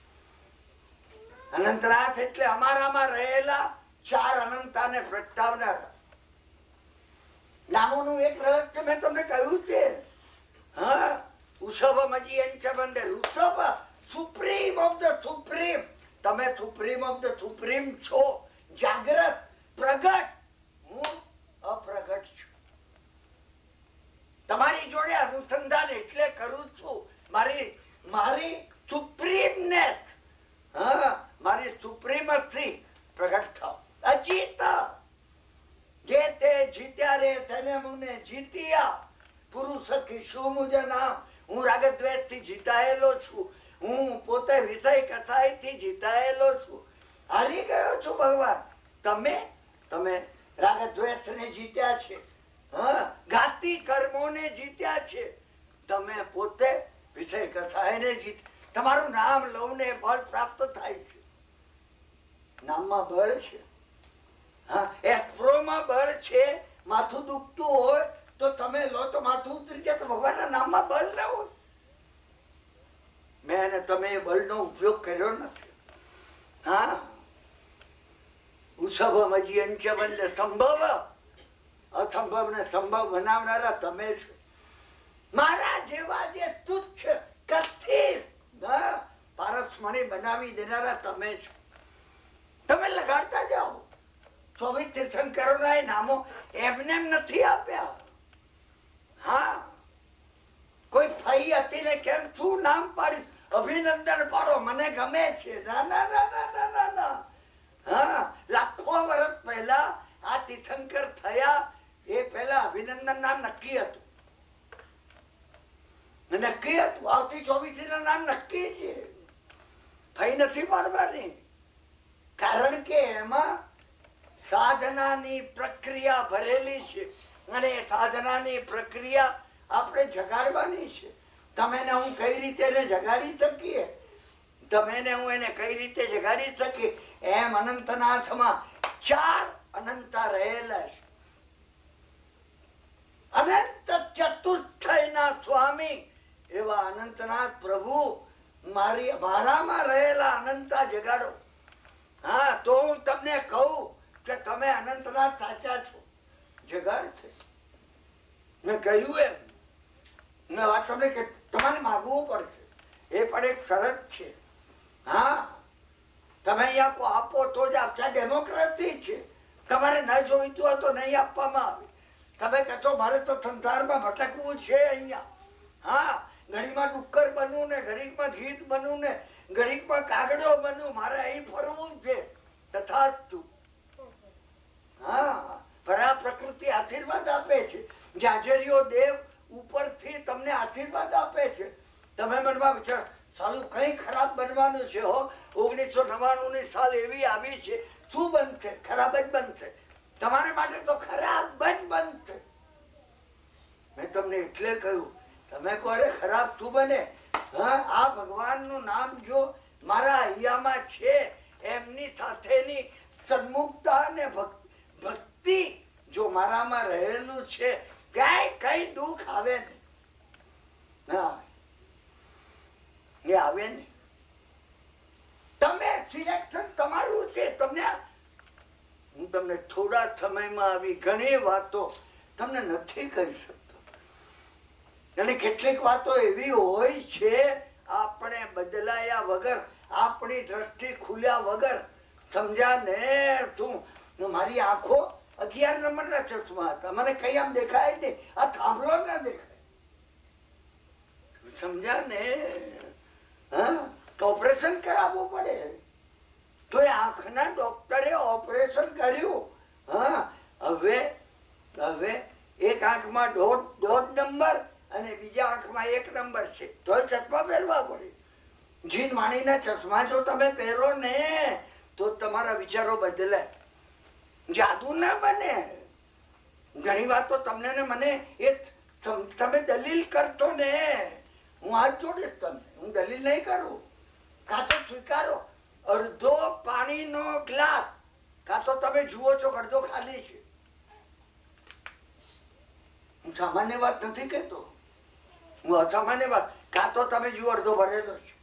અનંતનાથ એટલે અમારામાં રહેલા 4 અનંતાને પ્રગટાવનારા. નામોનું એક રહસ્ય મેં તમને કહ્યું છે. હા, ઉષભમજી અંચ બંદે. ઉષભ સુપ્રીમ ઓફ ધ સુપ્રીમ. તમે સુપ્રીમ ઓફ ધ સુપ્રીમ છો. જાગ્રત, પ્રગટ. હું અપ્રગટ છું. તમારી જોડે અનુસંધાન એટલે કરું છું. મારી સુપ્રીમનેસ, હા, મારી સુપ્રીમસી પ્રગટ થાવ. અજીત જે તે જીત્યા રે તેને મુને જીત્યા. પુરુષ કિશુ મુજ નામ. હું રાગદ્વેષ થી જીતાયેલો છું. હું પોતે વિષય કસાઈ થી જીતાયેલો છું. હારી ગયો છું ભગવાન. તમે રાગદ્વેષ ને જીત્યા છે. હા, ઘાતી કર્મો ને જીત્યા છે. તમે પોતે વિષય કસાય ને જીત. તમારું નામ લઉં ને બળ પ્રાપ્ત થાય છે. નામમાં બળ છે. હા, એસ્પ્રોમાં બળ છે. માથું દુખતું હોય તો તમે લો તો માથું ઉતરી જાય. તો ભગવાનના નામમાં બળ ન હોય. મેં અને તમે એ બળનો ઉપયોગ કર્યો નથી. હા, ઉષભમજી અંચ બંદે. સંભવ અસંભવ ને સંભવ બનાવનારા તમે છો. મારા જેવા જે તુચ્છ કથિર પારસમણી બનાવી દેનારા તમે છો. તમે લગાડતા જાઓ. 24 તીર્થંકરોના એ નામો એમને નથી આપ્યા. હા, કોઈ ફઈ હતી ને કેમ શું નામ પાડીશ? અભિનંદન પાડો, મને ગમે છે. ના ના ના ના ના ના ના. હા, લાખો વર્ષ પહેલા આ તીર્થંકર થયા એ પહેલા અભિનંદન નામ નક્કી હતું. નક્કી હતું. આવતી 24 નામ નક્કી છે. ફઈ નથી પાડવાની. કારણ કે એમાં સાધનાની પ્રક્રિયા ભરેલી છે. અને એ સાધનાની પ્રક્રિયા આપણે જગાડવાની છે. તમે ને હું કઈ રીતે એને જગાડી શકીએ? તમે ને હું એને કઈ રીતે જગાડી શકીએ? એમ અનંતનાથમાં 4 અનંતા રહેલા છે. અનંત ચતુષ્ટયના સ્વામી એવા અનંતનાથ પ્રભુ મારામાં રહેલા અનંતા જગાડો. હા, તો હું તમને કહું કે તમે અનંતનાથ સાચા છો. જગાડ છે. મેં કહ્યું એમ વાત તમને કે તમારે માગવું પડશે. એ પણ એક શરત છે. હા, તમે અહીંયા કો આપો તો જ આપશે. ડેમોક્રેસી છે. તમારે ન જોઈતું હોય તો નહીં આપવામાં આવે. તમે કહેશો મારે તો સંસારમાં ભટકવું છે અહીંયા. હા, ઘડીમાં ડુક્કર બનવું ને, ઘડીમાં ગીત બનવું ને, ઘડીમાં કાગડો બનવું. મારે અહીં ફરવું છે. તથાસ્તુ. હા, પર આ પ્રકૃતિ આશીર્વાદ આપે છે. જાજરીઓ દેવ ઉપરથી તમને આશીર્વાદ આપે છે. તમે મનમાં વિચાર સાલું કઈ ખરાબ બનવાનું છે. 1999 ની સાલ એવી આવી છે. શું બનશે? ખરાબ જ બનશે. તમારા માટે તો ખરાબ જ બનશે. મેં તમને એટલે કહ્યું. તમે કહો અરે ખરાબ શું બને? હા, આ ભગવાનનું નામ જો મારા હૈયામાં છે, એમની સાથેની સન્મુખતા અને ભક્તિ જો મારામાં રહેલું છે, કઈ દુઃખ આવે નહીં. આવે નહીં. તમે સિલેક્શન તમારું છે. હું તમને થોડા સમયમાં આવી ઘણી વાતો તમને નથી કરી શકતો. અને કેટલીક વાતો એવી હોય છે આપણે બદલાયા વગર, આપણી દ્રષ્ટિ ખુલ્યા વગર, સમજ્યા ને તું? મારી આંખો 11 નંબરના ચશ્મા હતા, મને કઈ આમ દેખાય નહીં, આ થાંભલો ના દેખાય, સમજ્યા ને? હા, તો ઓપરેશન કરાવવું પડે. તો એ આંખના ડોક્ટરે ઓપરેશન કર્યું. હા, હવે એક આંખમાં દોઢ નંબર અને બીજા આંખમાં 1 નંબર છે, તો ચશ્મા પહેરવા પડે. જીન માણીના ચશ્મા જો તમે પહેરો ને તો તમારા વિચારો બદલાય, જાદુ ના બને. ઘણી વાર તો તમને ને મને એ તમે દલીલ કરતો ને, હું હાથ જોડીશ તમને, હું દલીલ નહીં કરું. કાં તો સ્વીકારો, અડધો પાણીનો ગ્લાસ, કાં તો તમે જુઓ છો અડધો ખાલી છે. હું સામાન્ય વાત નથી કહેતો, હું અસામાન્ય વાત. કાં તો તમે જુઓ અડધો ભરેલો છે.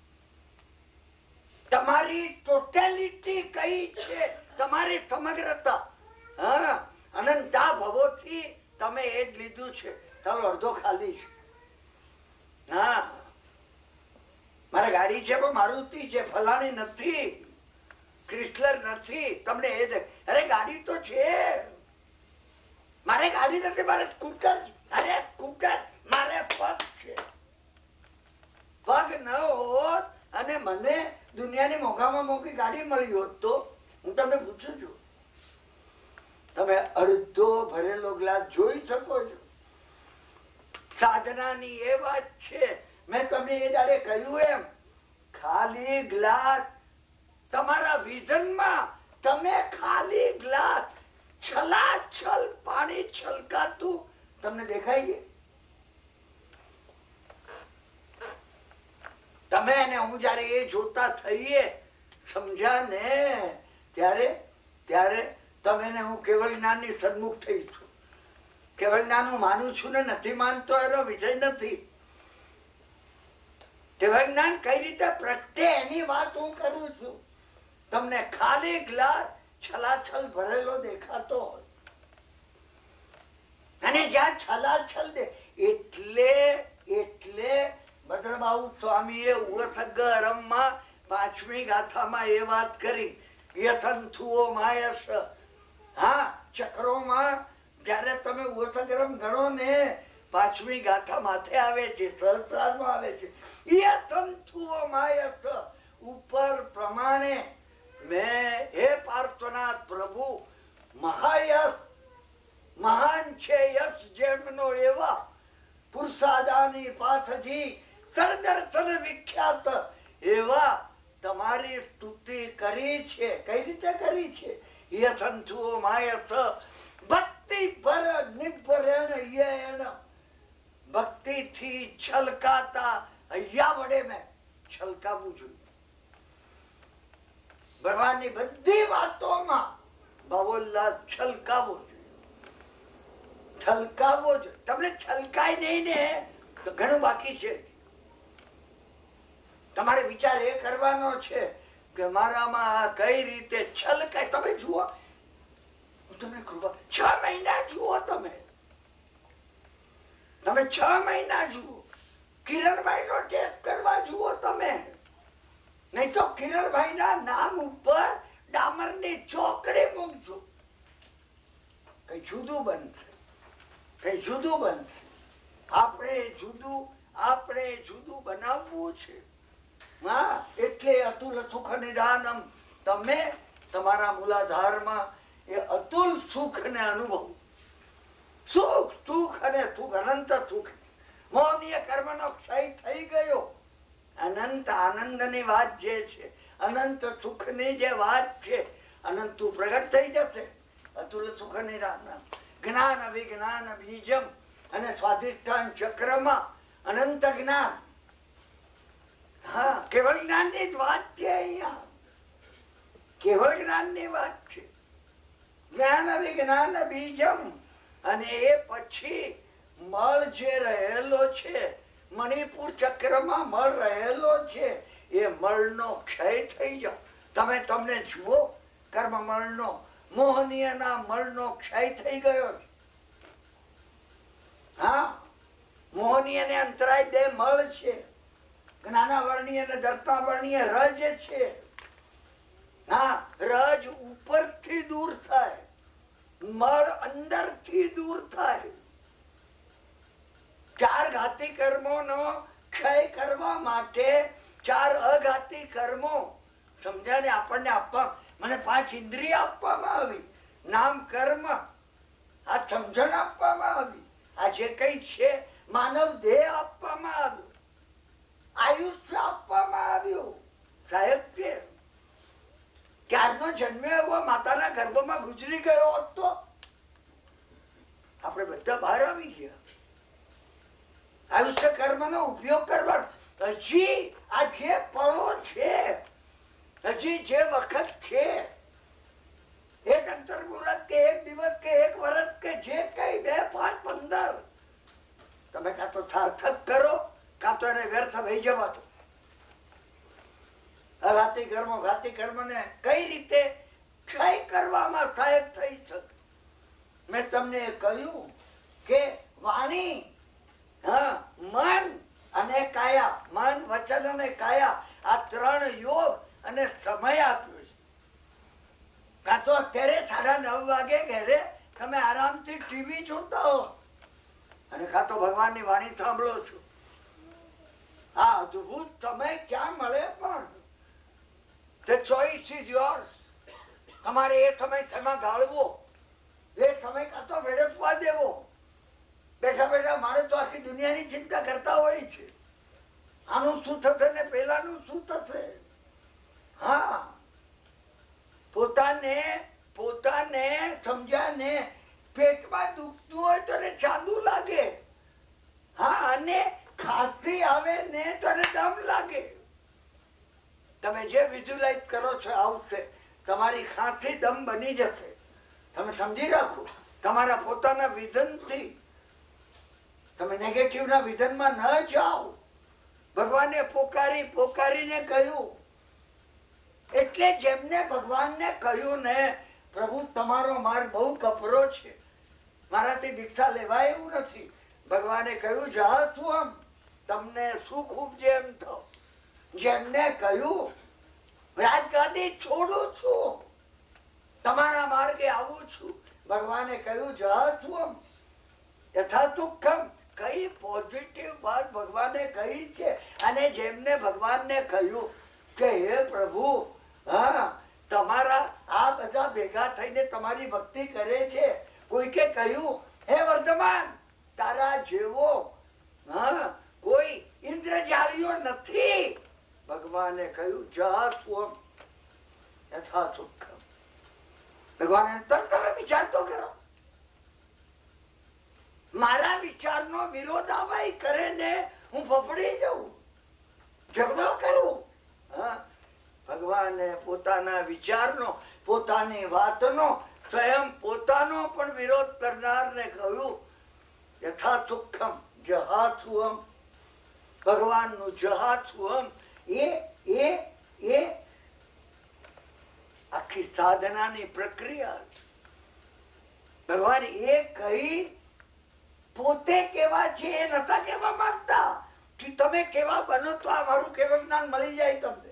તમારી ટોટેલિટી કઈ છે, તમારી સમગ્રતા. હા, અનંતા ભવોથી તમે એ જ લીધું છે, તારો અડધો ખાલી છે. હા, મારે ગાડી છે પણ મારુતિ છે, ફલાણી નથી, ક્રિસ્ટલર નથી. તમને એ દે, અરે ગાડી તો છે, મારે ગાડી નથી, મારે સ્કૂટર. અરે સ્કૂટર, મારે પગ છે. પગ ન હોત અને મને દુનિયાની મોંઘામાં મોંઘી ગાડી મળી હોત તો હું તમને પૂછું છું, તમે અડધો ભરેલો ગ્લાસ જોઈ શકો છો. સાધનાની એ વાત છે. મેં તમને એ દાડે કહ્યું એમ, ખાલી ગ્લાસ તમારા વિઝનમાં, તમે ખાલી ગ્લાસ છલાછલ પાણી છલકાતું તમને દેખાય છે? તમે અને હું જયારે એ જોતા થઈએ, સમજ્યા ને, ત્યારે તમે ને હું કેવળ જ્ઞાનની સન્મુખ થઈ છું. કેવળ જ્ઞાન હું માનું છું ને નથી માનતો એનો વિષય નથી. કેવળ જ્ઞાન કઈ રીતે પ્રગટે એની વાત હું કરું છું. તમને ખાલી ગ્લાસ છલાછલ ભરેલો દેખાતો હોય અને જ્યાં છલાછલ દે એટલે ભદ્રબાહુ સ્વામીએ ઉવસગરમમાં 5મી ગાથામાં એ વાત કરી, યથંથુઓ માયસ. હા, ચક્રોમાં જયારે તમે ઉવસગરમ ગણો ને, 5મી ગાથા માથે આવે છે, સહસ્ત્રારમાં આવે છે, યથંથુઓ માયસ. ઉપર પ્રમાણે મેં હે પાર્શ્વનાથ પ્રભુ, મહાયસ મહાન છે યશ જેમનો એવા પુરુષાદાની પાસજી સરદર્શન વિખ્યાત એવા તમારી સ્તુતિ કરી છે. કઈ રીતે કરી છે? યથંથુઓ માયસ ભક્તિ પર નિભરણ યેણ. ભક્તિ થી છલકાતા અહીંયા વડે મેં છલકાવું જોઈએ. ભગવાનની બધી વાતોમાં બાબોલ્લાસ છલકાવો જોઈએ, છલકાવો જોઈએ. તમને છલકાય નહીં ને તો ઘણું બાકી છે. તમારે વિચાર એ કરવાનો છે કે મારામાં કઈ રીતે છલકાય. તમે જુઓ, તમને કૃપા 6 મહિના જુઓ, તમે 6 મહિના જુઓ. કિરણભાઈ નો ટેસ્ટ કરવા જુઓ તમે, નહીં તો કિરણભાઈ ના નામ ઉપર ડામરની ચોકડી મૂકજો, કઈ જુદું બનશે, કઈ જુદું બનશે. આપણે જુદું બનાવવું છે. હા, એટલે અતુલ સુખ નિદાનમ. તમે તમારા મૂલાધારમાં એ અતુલ સુખ ને અનુભવ. સુખ અને સુખ, અનંત સુખ. મોહનીય કર્મનો ક્ષય થઈ ગયો. અનંત આનંદની વાત જે છે, અનંત સુખની જે વાત છે, અનંત પ્રગટ થઈ જશે. અતુલ સુખ નિદાનમ. જ્ઞાન વિજ્ઞાન બીજમ. અને સ્વાધિષ્ઠાન ચક્રમાં અનંત જ્ઞાન. હા, કેવળ જ્ઞાન ની જ વાત છે. અહીંયા કેવળ જ્ઞાન ની વાત છે. જ્ઞાન વિજ્ઞાન બીજમ. અને એ પછી મળ જે રહેલો છે, મણિપુર ચક્રમાં મળ રહેલો છે, એ મળનો ક્ષય થઈ જાય. તમને જુઓ, કર્મ મળનો, મોહનીયના મળનો ક્ષય થઈ ગયો છે. હા, મોહનીય ને અંતરાય 2 મળ છે. જ્ઞાનાવરણીય અને દર્શનાવરણીય રજ છે. હા, રજ ઉપરથી દૂર થાય, મળ અંદરથી દૂર થાય. 4 ઘાતી કર્મોનો ક્ષય કરવા માટે 4 અઘાતી કર્મો સમજ્યા ને આપણને આપવા, મને 5 ઇન્દ્રિય આપવામાં આવી, નામ કર્મ આ સમજણ આપવામાં આવી, આ જે કઈ છે માનવ દેહ આપવામાં આવ્યું, આયુષ્ય આપવામાં આવ્યું. સાહેબ કે ક્યારનો જન્મ્યો એવો માતાના ગર્ભમાં ગુજરી ગયો હોત તો આપણે બધા બહાર આવી ગયા. આયુષ્ય કર્મનો ઉપયોગ કરવાનો. હજી આ જે પળો છે, હજી જે વખત છે, એક અંતર્મુહૂર્ત કે એક દિવસ કે એક વર્ષ કે જે કઈ 2, 5, 15 તમે કાં તો સાર્થક કરો કાં તો એને વ્યર્થ થઈ જવા દો. ઘાતી કર્મ ને કઈ રીતે ક્ષય કરવામાં સહાયક થઈ શકે? મેં તમને કહ્યું કે વાણી, મન અને કાયા, મન વચન અને કાયા, આ 3 યોગ અને સમય આપ્યો છે. કાં તો અત્યારે 9:30 વાગે ઘરે તમે આરામથી ટીવી જોતા હો અને કાં તો ભગવાનની વાણી સાંભળો છો. આ અદભુત સમય ક્યાં મળે? પણ The choice is yours. તમારે એ સમય શેમાં ગાળવો, એ સમય કાં તો વેડફવા દેવો. બેઠા બેઠા માણસ તો આખી દુનિયાની ચિંતા કરતા હોય છે, આનું શું થશે ને પેલાનું શું થશે. હા, પોતાને સમજ્યા ને પેટમાં દુખતું હોય તો એને ચાંદુ લાગે. હા, અને ખાંસી આવે ને તો એને દમ લાગે. તમે જે વિઝ્યુલાઇઝ કરો છો આવશે, તમારી ખાંસી દમ બની જશે. તમે સમજી રાખો, તમારા પોતાના વિઝનથી તમે નેગેટિવના વિઝનમાં ન જાઓ. ભગવાને પોકારીને કહ્યું, એટલે જેમને ભગવાનને કહ્યું ને પ્રભુ તમારો માર્ગ બહુ કપરો છે, મારાથી દીક્ષા લેવાય એવું નથી. ભગવાને કહ્યું જા છું આમ તમને સુખ ઉપજે એમ થો. જેમને કહ્યું રાજગાદી છોડું છું, તમારા માર્ગે આવું છું, ભગવાને કહ્યું જા છું આમ યથા દુઃખમ. કઈ પોઝિટિવ વાત ભગવાને કહી છે. અને જેમને ભગવાનને કહ્યું કે હે પ્રભુ, હા તમારા આ બધા ભેગા થઈને તમારી ભક્તિ કરે છે, કોઈકે કહ્યું હે વર્ધમાન તારા જેવો કોઈ ઇન્દ્રજાળીઓ નથી. ભગવાને કહ્યું જા સ્વમ યથા સુખમ. ભગવાન તમે વિચાર તો કરો, મારા વિચારનો વિરોધ આવાય કરે ને હું ફફડી જાઉં, ઝઘડો કરું. ભગવાને પોતાના વિચારનો, પોતાની વાતનો, સ્વયં પોતાનો પણ વિરોધ કરનારને કહ્યું યથા સુખમ જહા સુહમ. ભગવાનનું જહા સુહમ એ આખી સાધનાની પ્રક્રિયા. ભગવાન એ કહી પોતે કેવા છે એ નતા કેવા માંગતા કે તમે કેવા બનો તો આ મારું કેવળ જ્ઞાન મળી જાય તમને.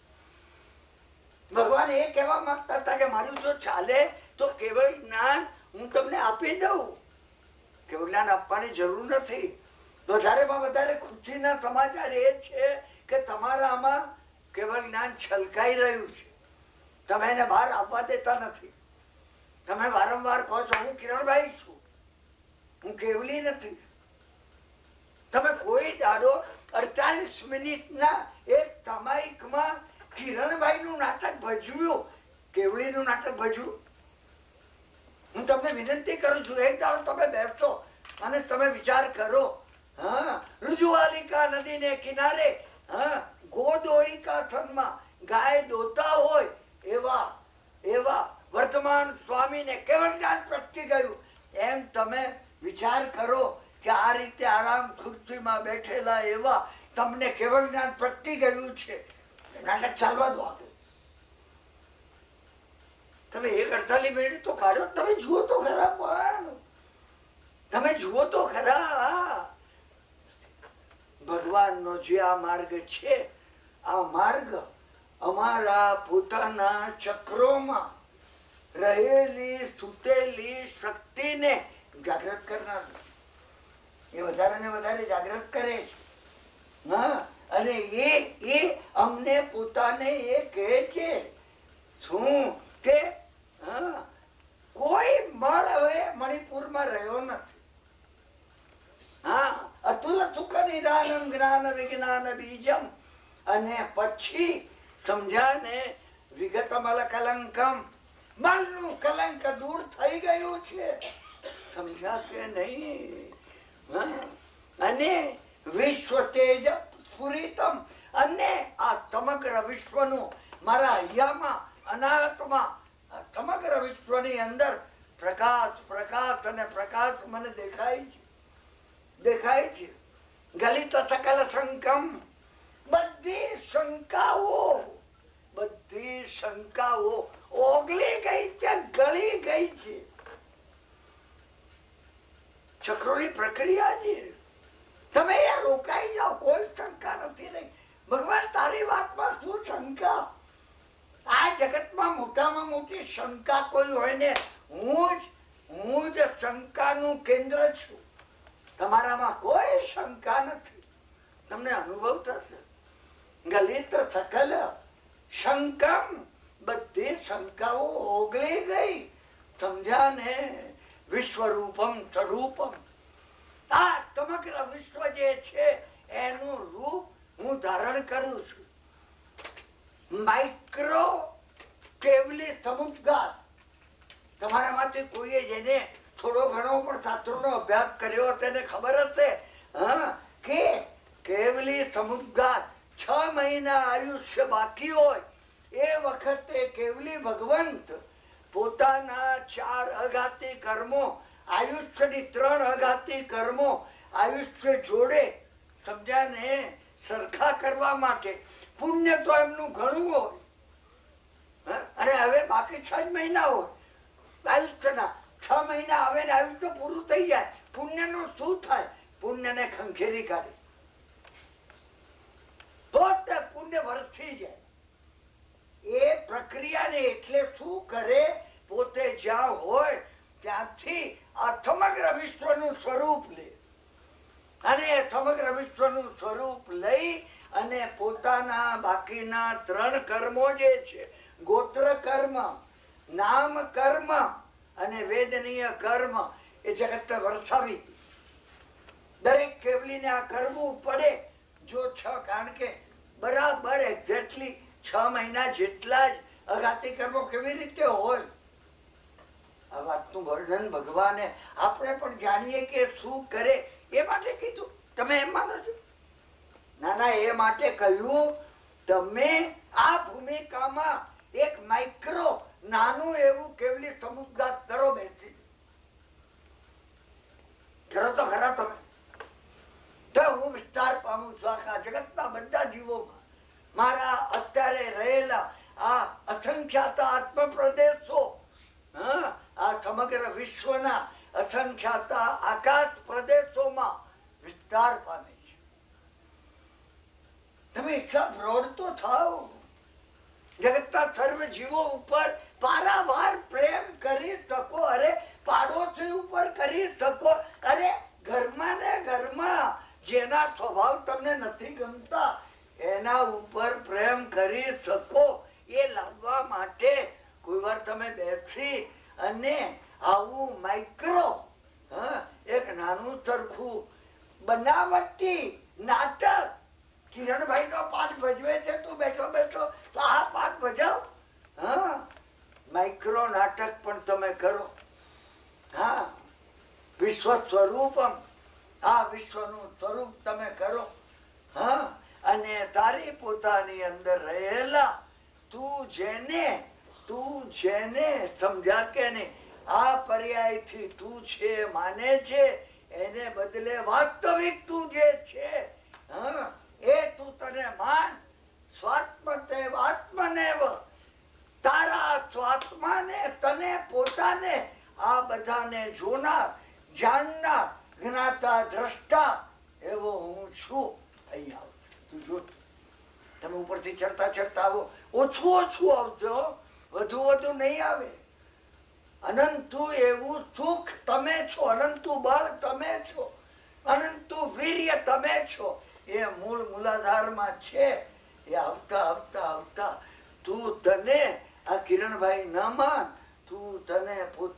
ભગવાન એ કહેવા માંગતા હતા કે મારું જો ચાલે તો કેવળ જ્ઞાન હું તમને આપી દઉં. કેવળ જ્ઞાન આપવાની જરૂર નથી. વધારેમાં વધારે ખુશીના સમાચાર એ છે કે તમારામાં કેવળ જ્ઞાન છલકાઈ રહ્યું છે. તમે એને બહાર આવવા દેતા નથી. તમે વારંવાર કહો છો હું કિરણભાઈ છું, હું કેવલી નથી. તમે કોઈ દાડો 48 મિનિટના એક સામાયિકમાં કિરણભાઈ નું નાટક ભજવ્યું, કેવલી નું નાટક ભજવ્યું? હું તમને વિનંતી કરું છું, એક દાડો તમે બેસો અને તમે વિચાર કરો. રુજુવાલિકા નદીને કિનારે ગોદોઈકા થનમાં ગાય દોતા હોય એવા વર્તમાન સ્વામીને કેવળ જ્ઞાન પ્રગટી ગયું. એમ તમે વિચાર કરો કે આ રીતે આરામ ખુરશીમાં બેઠેલા એવા તમને કેવળ જ્ઞાન પ્રગટી ગયું છે. નાટક ચાલવા દો. તમે 48 મિનિટ તો કાઢો, તમે જુઓ તો ખરા, પણ તમે જુઓ તો ખરા. ભગવાનનો જે આ માર્ગ છે, આ માર્ગ અમારા પોતાના ચક્રોમાં રહેલી સૂતેલી શક્તિને જાગૃત કરનાર, એ વધારે ને વધારે જાગૃત કરે છે. હા, અને એ અમને પોતાને એ કહે છે શું કે કોઈ મળ હવે મણિપુરમાં રહ્યો નથી. હા, અતુલ સુખ નિદાનમ જ્ઞાન વિજ્ઞાન બીજમ. અને પછી સમજ્યા ને, વિગતમલ કલંકમ, મનનું કલંક દૂર થઈ ગયું છે. સમજ્યા કે નહીં? અને વિશ્વ તેજ સ્ફુરિતમ, અને આ સમગ્ર વિશ્વનું મારા હૈયામાં અનાત્મા સમગ્ર વિશ્વની અંદર પ્રકાશ પ્રકાશ અને પ્રકાશ મને દેખાય છે, દેખાય છે. ગલિત સકલ શંકમ, બધી શંકાઓ ઓગળી ગઈ છે, ગળી ગઈ છે. ચક્રોની પ્રક્રિયા છે. તમે અહીંયા રોકાઈ જાઓ, કોઈ શંકા નથી રહી. ભગવાન તારી વાતમાં શું શંકા? આ જગતમાં મોટામાં મોટી શંકા કોઈ હોય ને, હું જ શંકાનું કેન્દ્ર છું. તમારામાં કોઈ શંકા નથી. તમને અનુભવ થશે. ગલિત સકલ શંકમ, બધી શંકાઓ ઓગળી ગઈ. સમજ્યા ને? વિશ્વરૂપમ સ્વરૂપમ, આ સમગ્ર વિશ્વ જે છે એનું રૂપ હું ધારણ કરું છું. માઇક્રો કેવલી સમુદ્ગાર, તમારામાંથી કોઈએ જેને થોડો ઘણો પણ શાસ્ત્રોનો અભ્યાસ કર્યો તેને ખબર હશે કે કેવલી સમુદ્ગાર 6 મહિના આયુષ્ય બાકી હોય એ વખતે કેવલી ભગવંત પોતાના 4 અઘાતી કર્મો, આયુષ્યની 3 અઘાતી કર્મો આયુષ્ય જોડે, સમજ્યા ને, સરખા કરવા માટે. પુણ્ય તો એમનું ઘણું હોય, અને હવે બાકી 6 જ મહિના હોય આયુષ્યના. 6 મહિના આવે ને આયુષ્ય પૂરું થઈ જાય. પુણ્ય નું શું થાય? પુણ્ય ને ખંખેરી કાઢે તો પુણ્ય વરસી જાય. એ પ્રક્રિયાને એટલે શું કરે? પોતે જ્યાં હોય ત્યાંથી આ સમગ્ર વિશ્વનું સ્વરૂપ લે, અને સમગ્ર વિશ્વનું સ્વરૂપ લઈ અને પોતાના બાકીના 3 કર્મો જે છે, ગોત્ર કર્મ, નામ કર્મ અને વેદનીય કર્મ, એ જગત વરસાવી. દરેક કેવલીને આ કરવું પડે. જો 6, કારણ કે બરાબર એક્ઝેક્ટલી 6 મહિના જેટલા જ અઘાતી કર્મો કેવી રીતે હોય? આ વાતનું વર્ણન ભગવાને આપણે પણ જાણીએ કે શું કરે એ માટે કીધું. તમે એમ માનો છો? ના ના, એ માટે કહ્યું તમે આ ભૂમિકામાં એક માઇક્રો નાનું એવું કેવલી સમુદ્ર કરો, બેસી કરો તો ખરા તમે. તો હું વિસ્તાર પામું છું આખા જગતના બધા જીવોમાં. મારા અત્યારે રહેલા આ અસંખ્યાત આત્મ પ્રદેશો, આ સમગ્ર વિશ્વના અસંખ્યાત આકાશ પ્રદેશોમાં વિસ્તાર પામે છે. તમે એટલા બ્રોડ તો થાવ. જગતના સર્વ જીવો ઉપર પારાવાર પ્રેમ કરી શકો. અરે પાડોશી ઉપર કરી શકો. અરે ઘરમાં ને ઘરમાં જેના સ્વભાવ તમને નથી ગમતા એના ઉપર પ્રેમ કરી શકો. એ લાવવા માટે કોઈ વાર તમે બેસી અને આવું માઇક્રો એક નાનું સરખું બનાવટી નાટક, કિરણભાઈ નો પાઠ ભજવે છે, તું બેઠો બેઠો તો આ પાઠ ભજાવ. માઇક્રો નાટક પણ તમે કરો. વિશ્વ સ્વરૂપમ, આ વિશ્વનું સ્વરૂપ તમે કરો. અને તારી પોતાની અંદર રહેલા તું જેને સમજ્યા કે નહીં, આ પર્યાયથી તું છે માને છે, એને બદલે વાસ્તવિક તું જે છે એ તું તને માન. સ્વાત્મદેવ આત્મનેવ, તારા સ્વાત્માને, તને પોતાને, આ બધાને જોનાર, જાણનાર, જ્ઞાતા, દ્રષ્ટા એવો હું છું. અહીંયા આવજો. તું જો, તમે ઉપરથી ચડતા ચડતા આવો, ઓછું ઓછું આવજો, વધુ વધુ નહીં આવે. અનંતું એવું સુખ તમે છો, અનંતું બળ તમે છો, અનંતું વીર્ય તમે છો. એ મૂળ મૂલાધારમાં છે. એ આવતા આવતા આવતા તું તને આ કિરણભાઈ ન માન, તું તને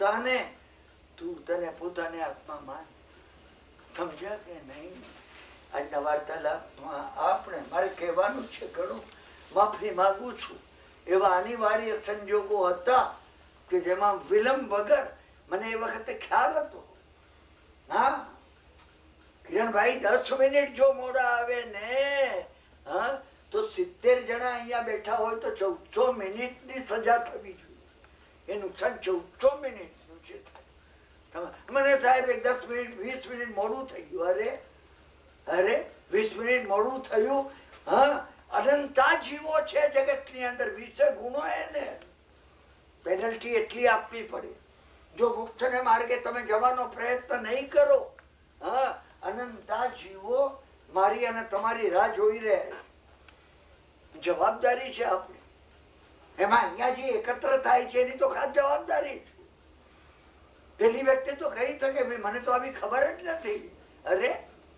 પોતાને આત્મા માન. સમજ્યા કે નહીં? આજના વાર્તાલાપમાં આપણે, મારે કહેવાનું છે ઘણું, માફી માંગુ છું. એવા અનિવાર્ય સંજોગો હતા કે જેમાં વિલંબ વગર મને એ વખતે ખ્યાલ હતો. હા, કિરણભાઈ 10 મિનિટ જો મોડા આવે ને, હા, તો 70 જણા અહીંયા બેઠા હોય તો 14 મિનિટની સજા થવી જોઈએ. એ નુકસાન 14 મિનિટનું છે. મને સાહેબ 10 મિનિટ 20 મિનિટ મોડું થઈ ગયું. અરે 20 મિનિટ મોડું થયું. હા, અનંતા જીવો છે જગતની અંદર, 20 ગુણો એને પેનલ્ટી એટલી આપવી પડે. જો મુક્તને માર્ગે તમે જવાનો પ્રયત્ન નહીં કરો, હા, અનંતા જીવો મારી અને તમારી રાહ જોઈ રહ્યા. જવાબદારી છે આપણી. એમાં અહીંયા જે એકત્ર થાય છે એની તો ખાસ જવાબદારી છે. પેલી વ્યક્તિ તો કહી શકે મને તો આવી ખબર જ નથી. અરે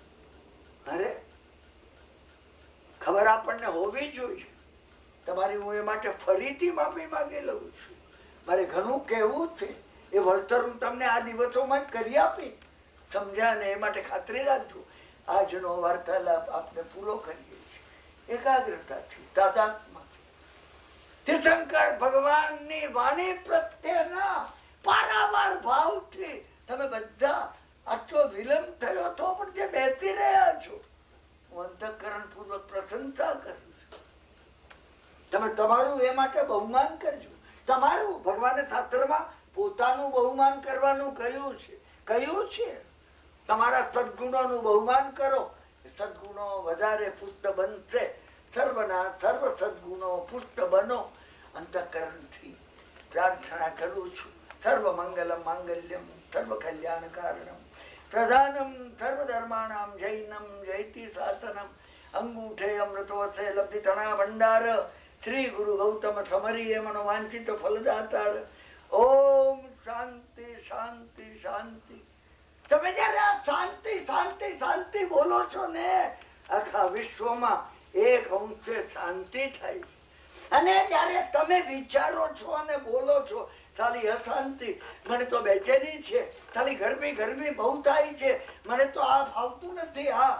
ખબર આપણને હોવી જોઈએ. તમારી હું એ માટે ફરીથી માફી માંગી લઉં છું. મારે ઘણું કહેવું છે, એ વળતર હું તમને આ દિવસોમાં જ કરી આપી. સમજ્યા ને? એ માટે ખાતરી રાખજો. આજનો વાર્તાલાપ આપણે પૂરો કરીએ છીએ એકાગ્રતાથી, તાદાત્મ્યથી. તીર્થંકર ભગવાનની વાણી પ્રત્યેના પારાવાર ભાવથી તમે બધા આટલો વિલંબ થયો તો પણ જે બેસી રહ્યા છો, હું અંતઃકરણ પૂર્વક પ્રશંસા કરું છું. તમે તમારું એ માટે બહુમાન કરજો. તમારું ભગવાને શાસ્ત્રમાં પોતાનું બહુમાન કરવાનું કહ્યું છે. તમારા સદગુણોનું બહુમાન કરો. સદગુણો વધારે પુષ્ટ બનશે. સર્વના સર્વ સદગુણો પુષ્ટ બનો. અંતઃકરણથી પ્રાર્થના કરું છું. સર્વ મંગલમ માંગલ્યમ સર્વ કલ્યાણ કારણમ પ્રધાનમ સર્વધર્માણામ જૈનમ જયતિ સાતનમ અંગૂઠે અમૃતવસે લબ્ધિતણા ભંડાર શ્રી ગુરુ ગૌતમ સમરીએ મનો વાંછિત ફલદાતાર. ઓમ શાંતિ શાંતિ શાંતિ. તમે જયારે આ શાંતિ શાંતિ શાંતિ બોલો છો ને, આખા વિશ્વમાં એક અંશે શાંતિ થાય છે. અને જયારે તમે વિચારો છો અને બોલો છો સાલી અશાંતિ, મને તો બેચેની છે, સાલી ગરમી બહુ થાય છે, મને તો આ ફાવતું નથી, આ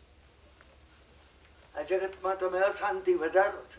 જગતમાં તમે અશાંતિ વધારો છો.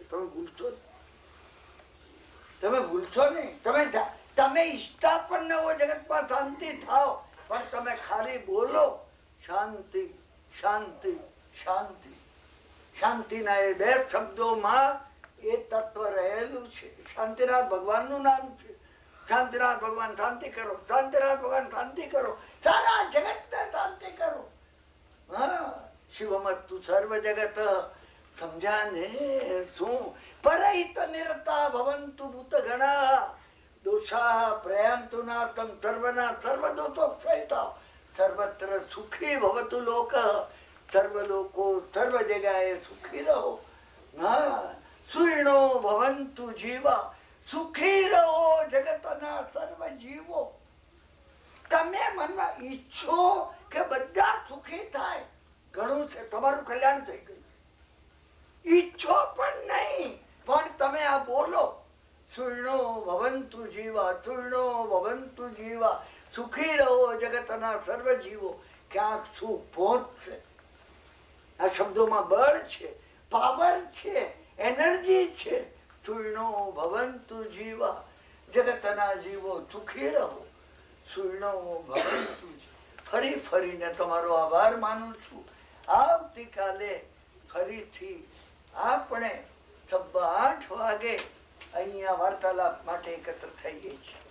તમે ભૂલશો નહીં. તમે ઈચ્છતા પણ ન હો જગતમાં શાંતિ થાવ, પણ તમે ખાલી બોલો શાંતિ શાંતિ શાંતિ. શાંતિના એ 2 શબ્દોમાં એ તત્વ રહેલું છે. શાંતિનાથ ભગવાનનું નામ છે. શાંતિનાથ ભગવાન શાંતિ કરો, શાંતિનાથ ભગવાન શાંતિ કરો, સારા જગતને શાંતિ કરો. હા, શિવમત્તુ સર્વ જગત. સમજ્યા ને? શું પરહિત નિરતા ભવંતુ ભૂત ગણા દોષા પ્રયાંતુ નાતમ સર્વના સર્વ દોષો ક્ષયતા સર્વત્ર સુખી ભવતુ લોક. સર્વ લોકો સર્વ જગ્યાએ સુખી રહો. હા, સુઈણો ભવંતુ જીવા. સુખી રહો જગતના સર્વ જીવો. તમે મનમાં ઈચ્છો કે બધા સુખી થાય, ઘણું છે, તમારું કલ્યાણ થઈ ગયું. ઈચ્છો પણ નહીં, પણ તમે આ બોલો સુઈણો ભવંતુ જીવા, સુઈણો ભવંતુ જીવા, સુખી રહો જગતના સર્વ જીવો. ક્યાંક સુખ પહોંચશે. આ શબ્દોમાં બળ છે, પાવર છે, એનર્જી છે. સુઈણો ભવંતુ જીવા, જગતના જીવો સુખી રહો. સુઈણો ભવંતુ. ફરીને તમારો આભાર માનું છું. આવતીકાલે ફરીથી આપણે 8:15 વાગે અહીંયા વાર્તાલાપ માટે એકત્ર થઈએ છીએ.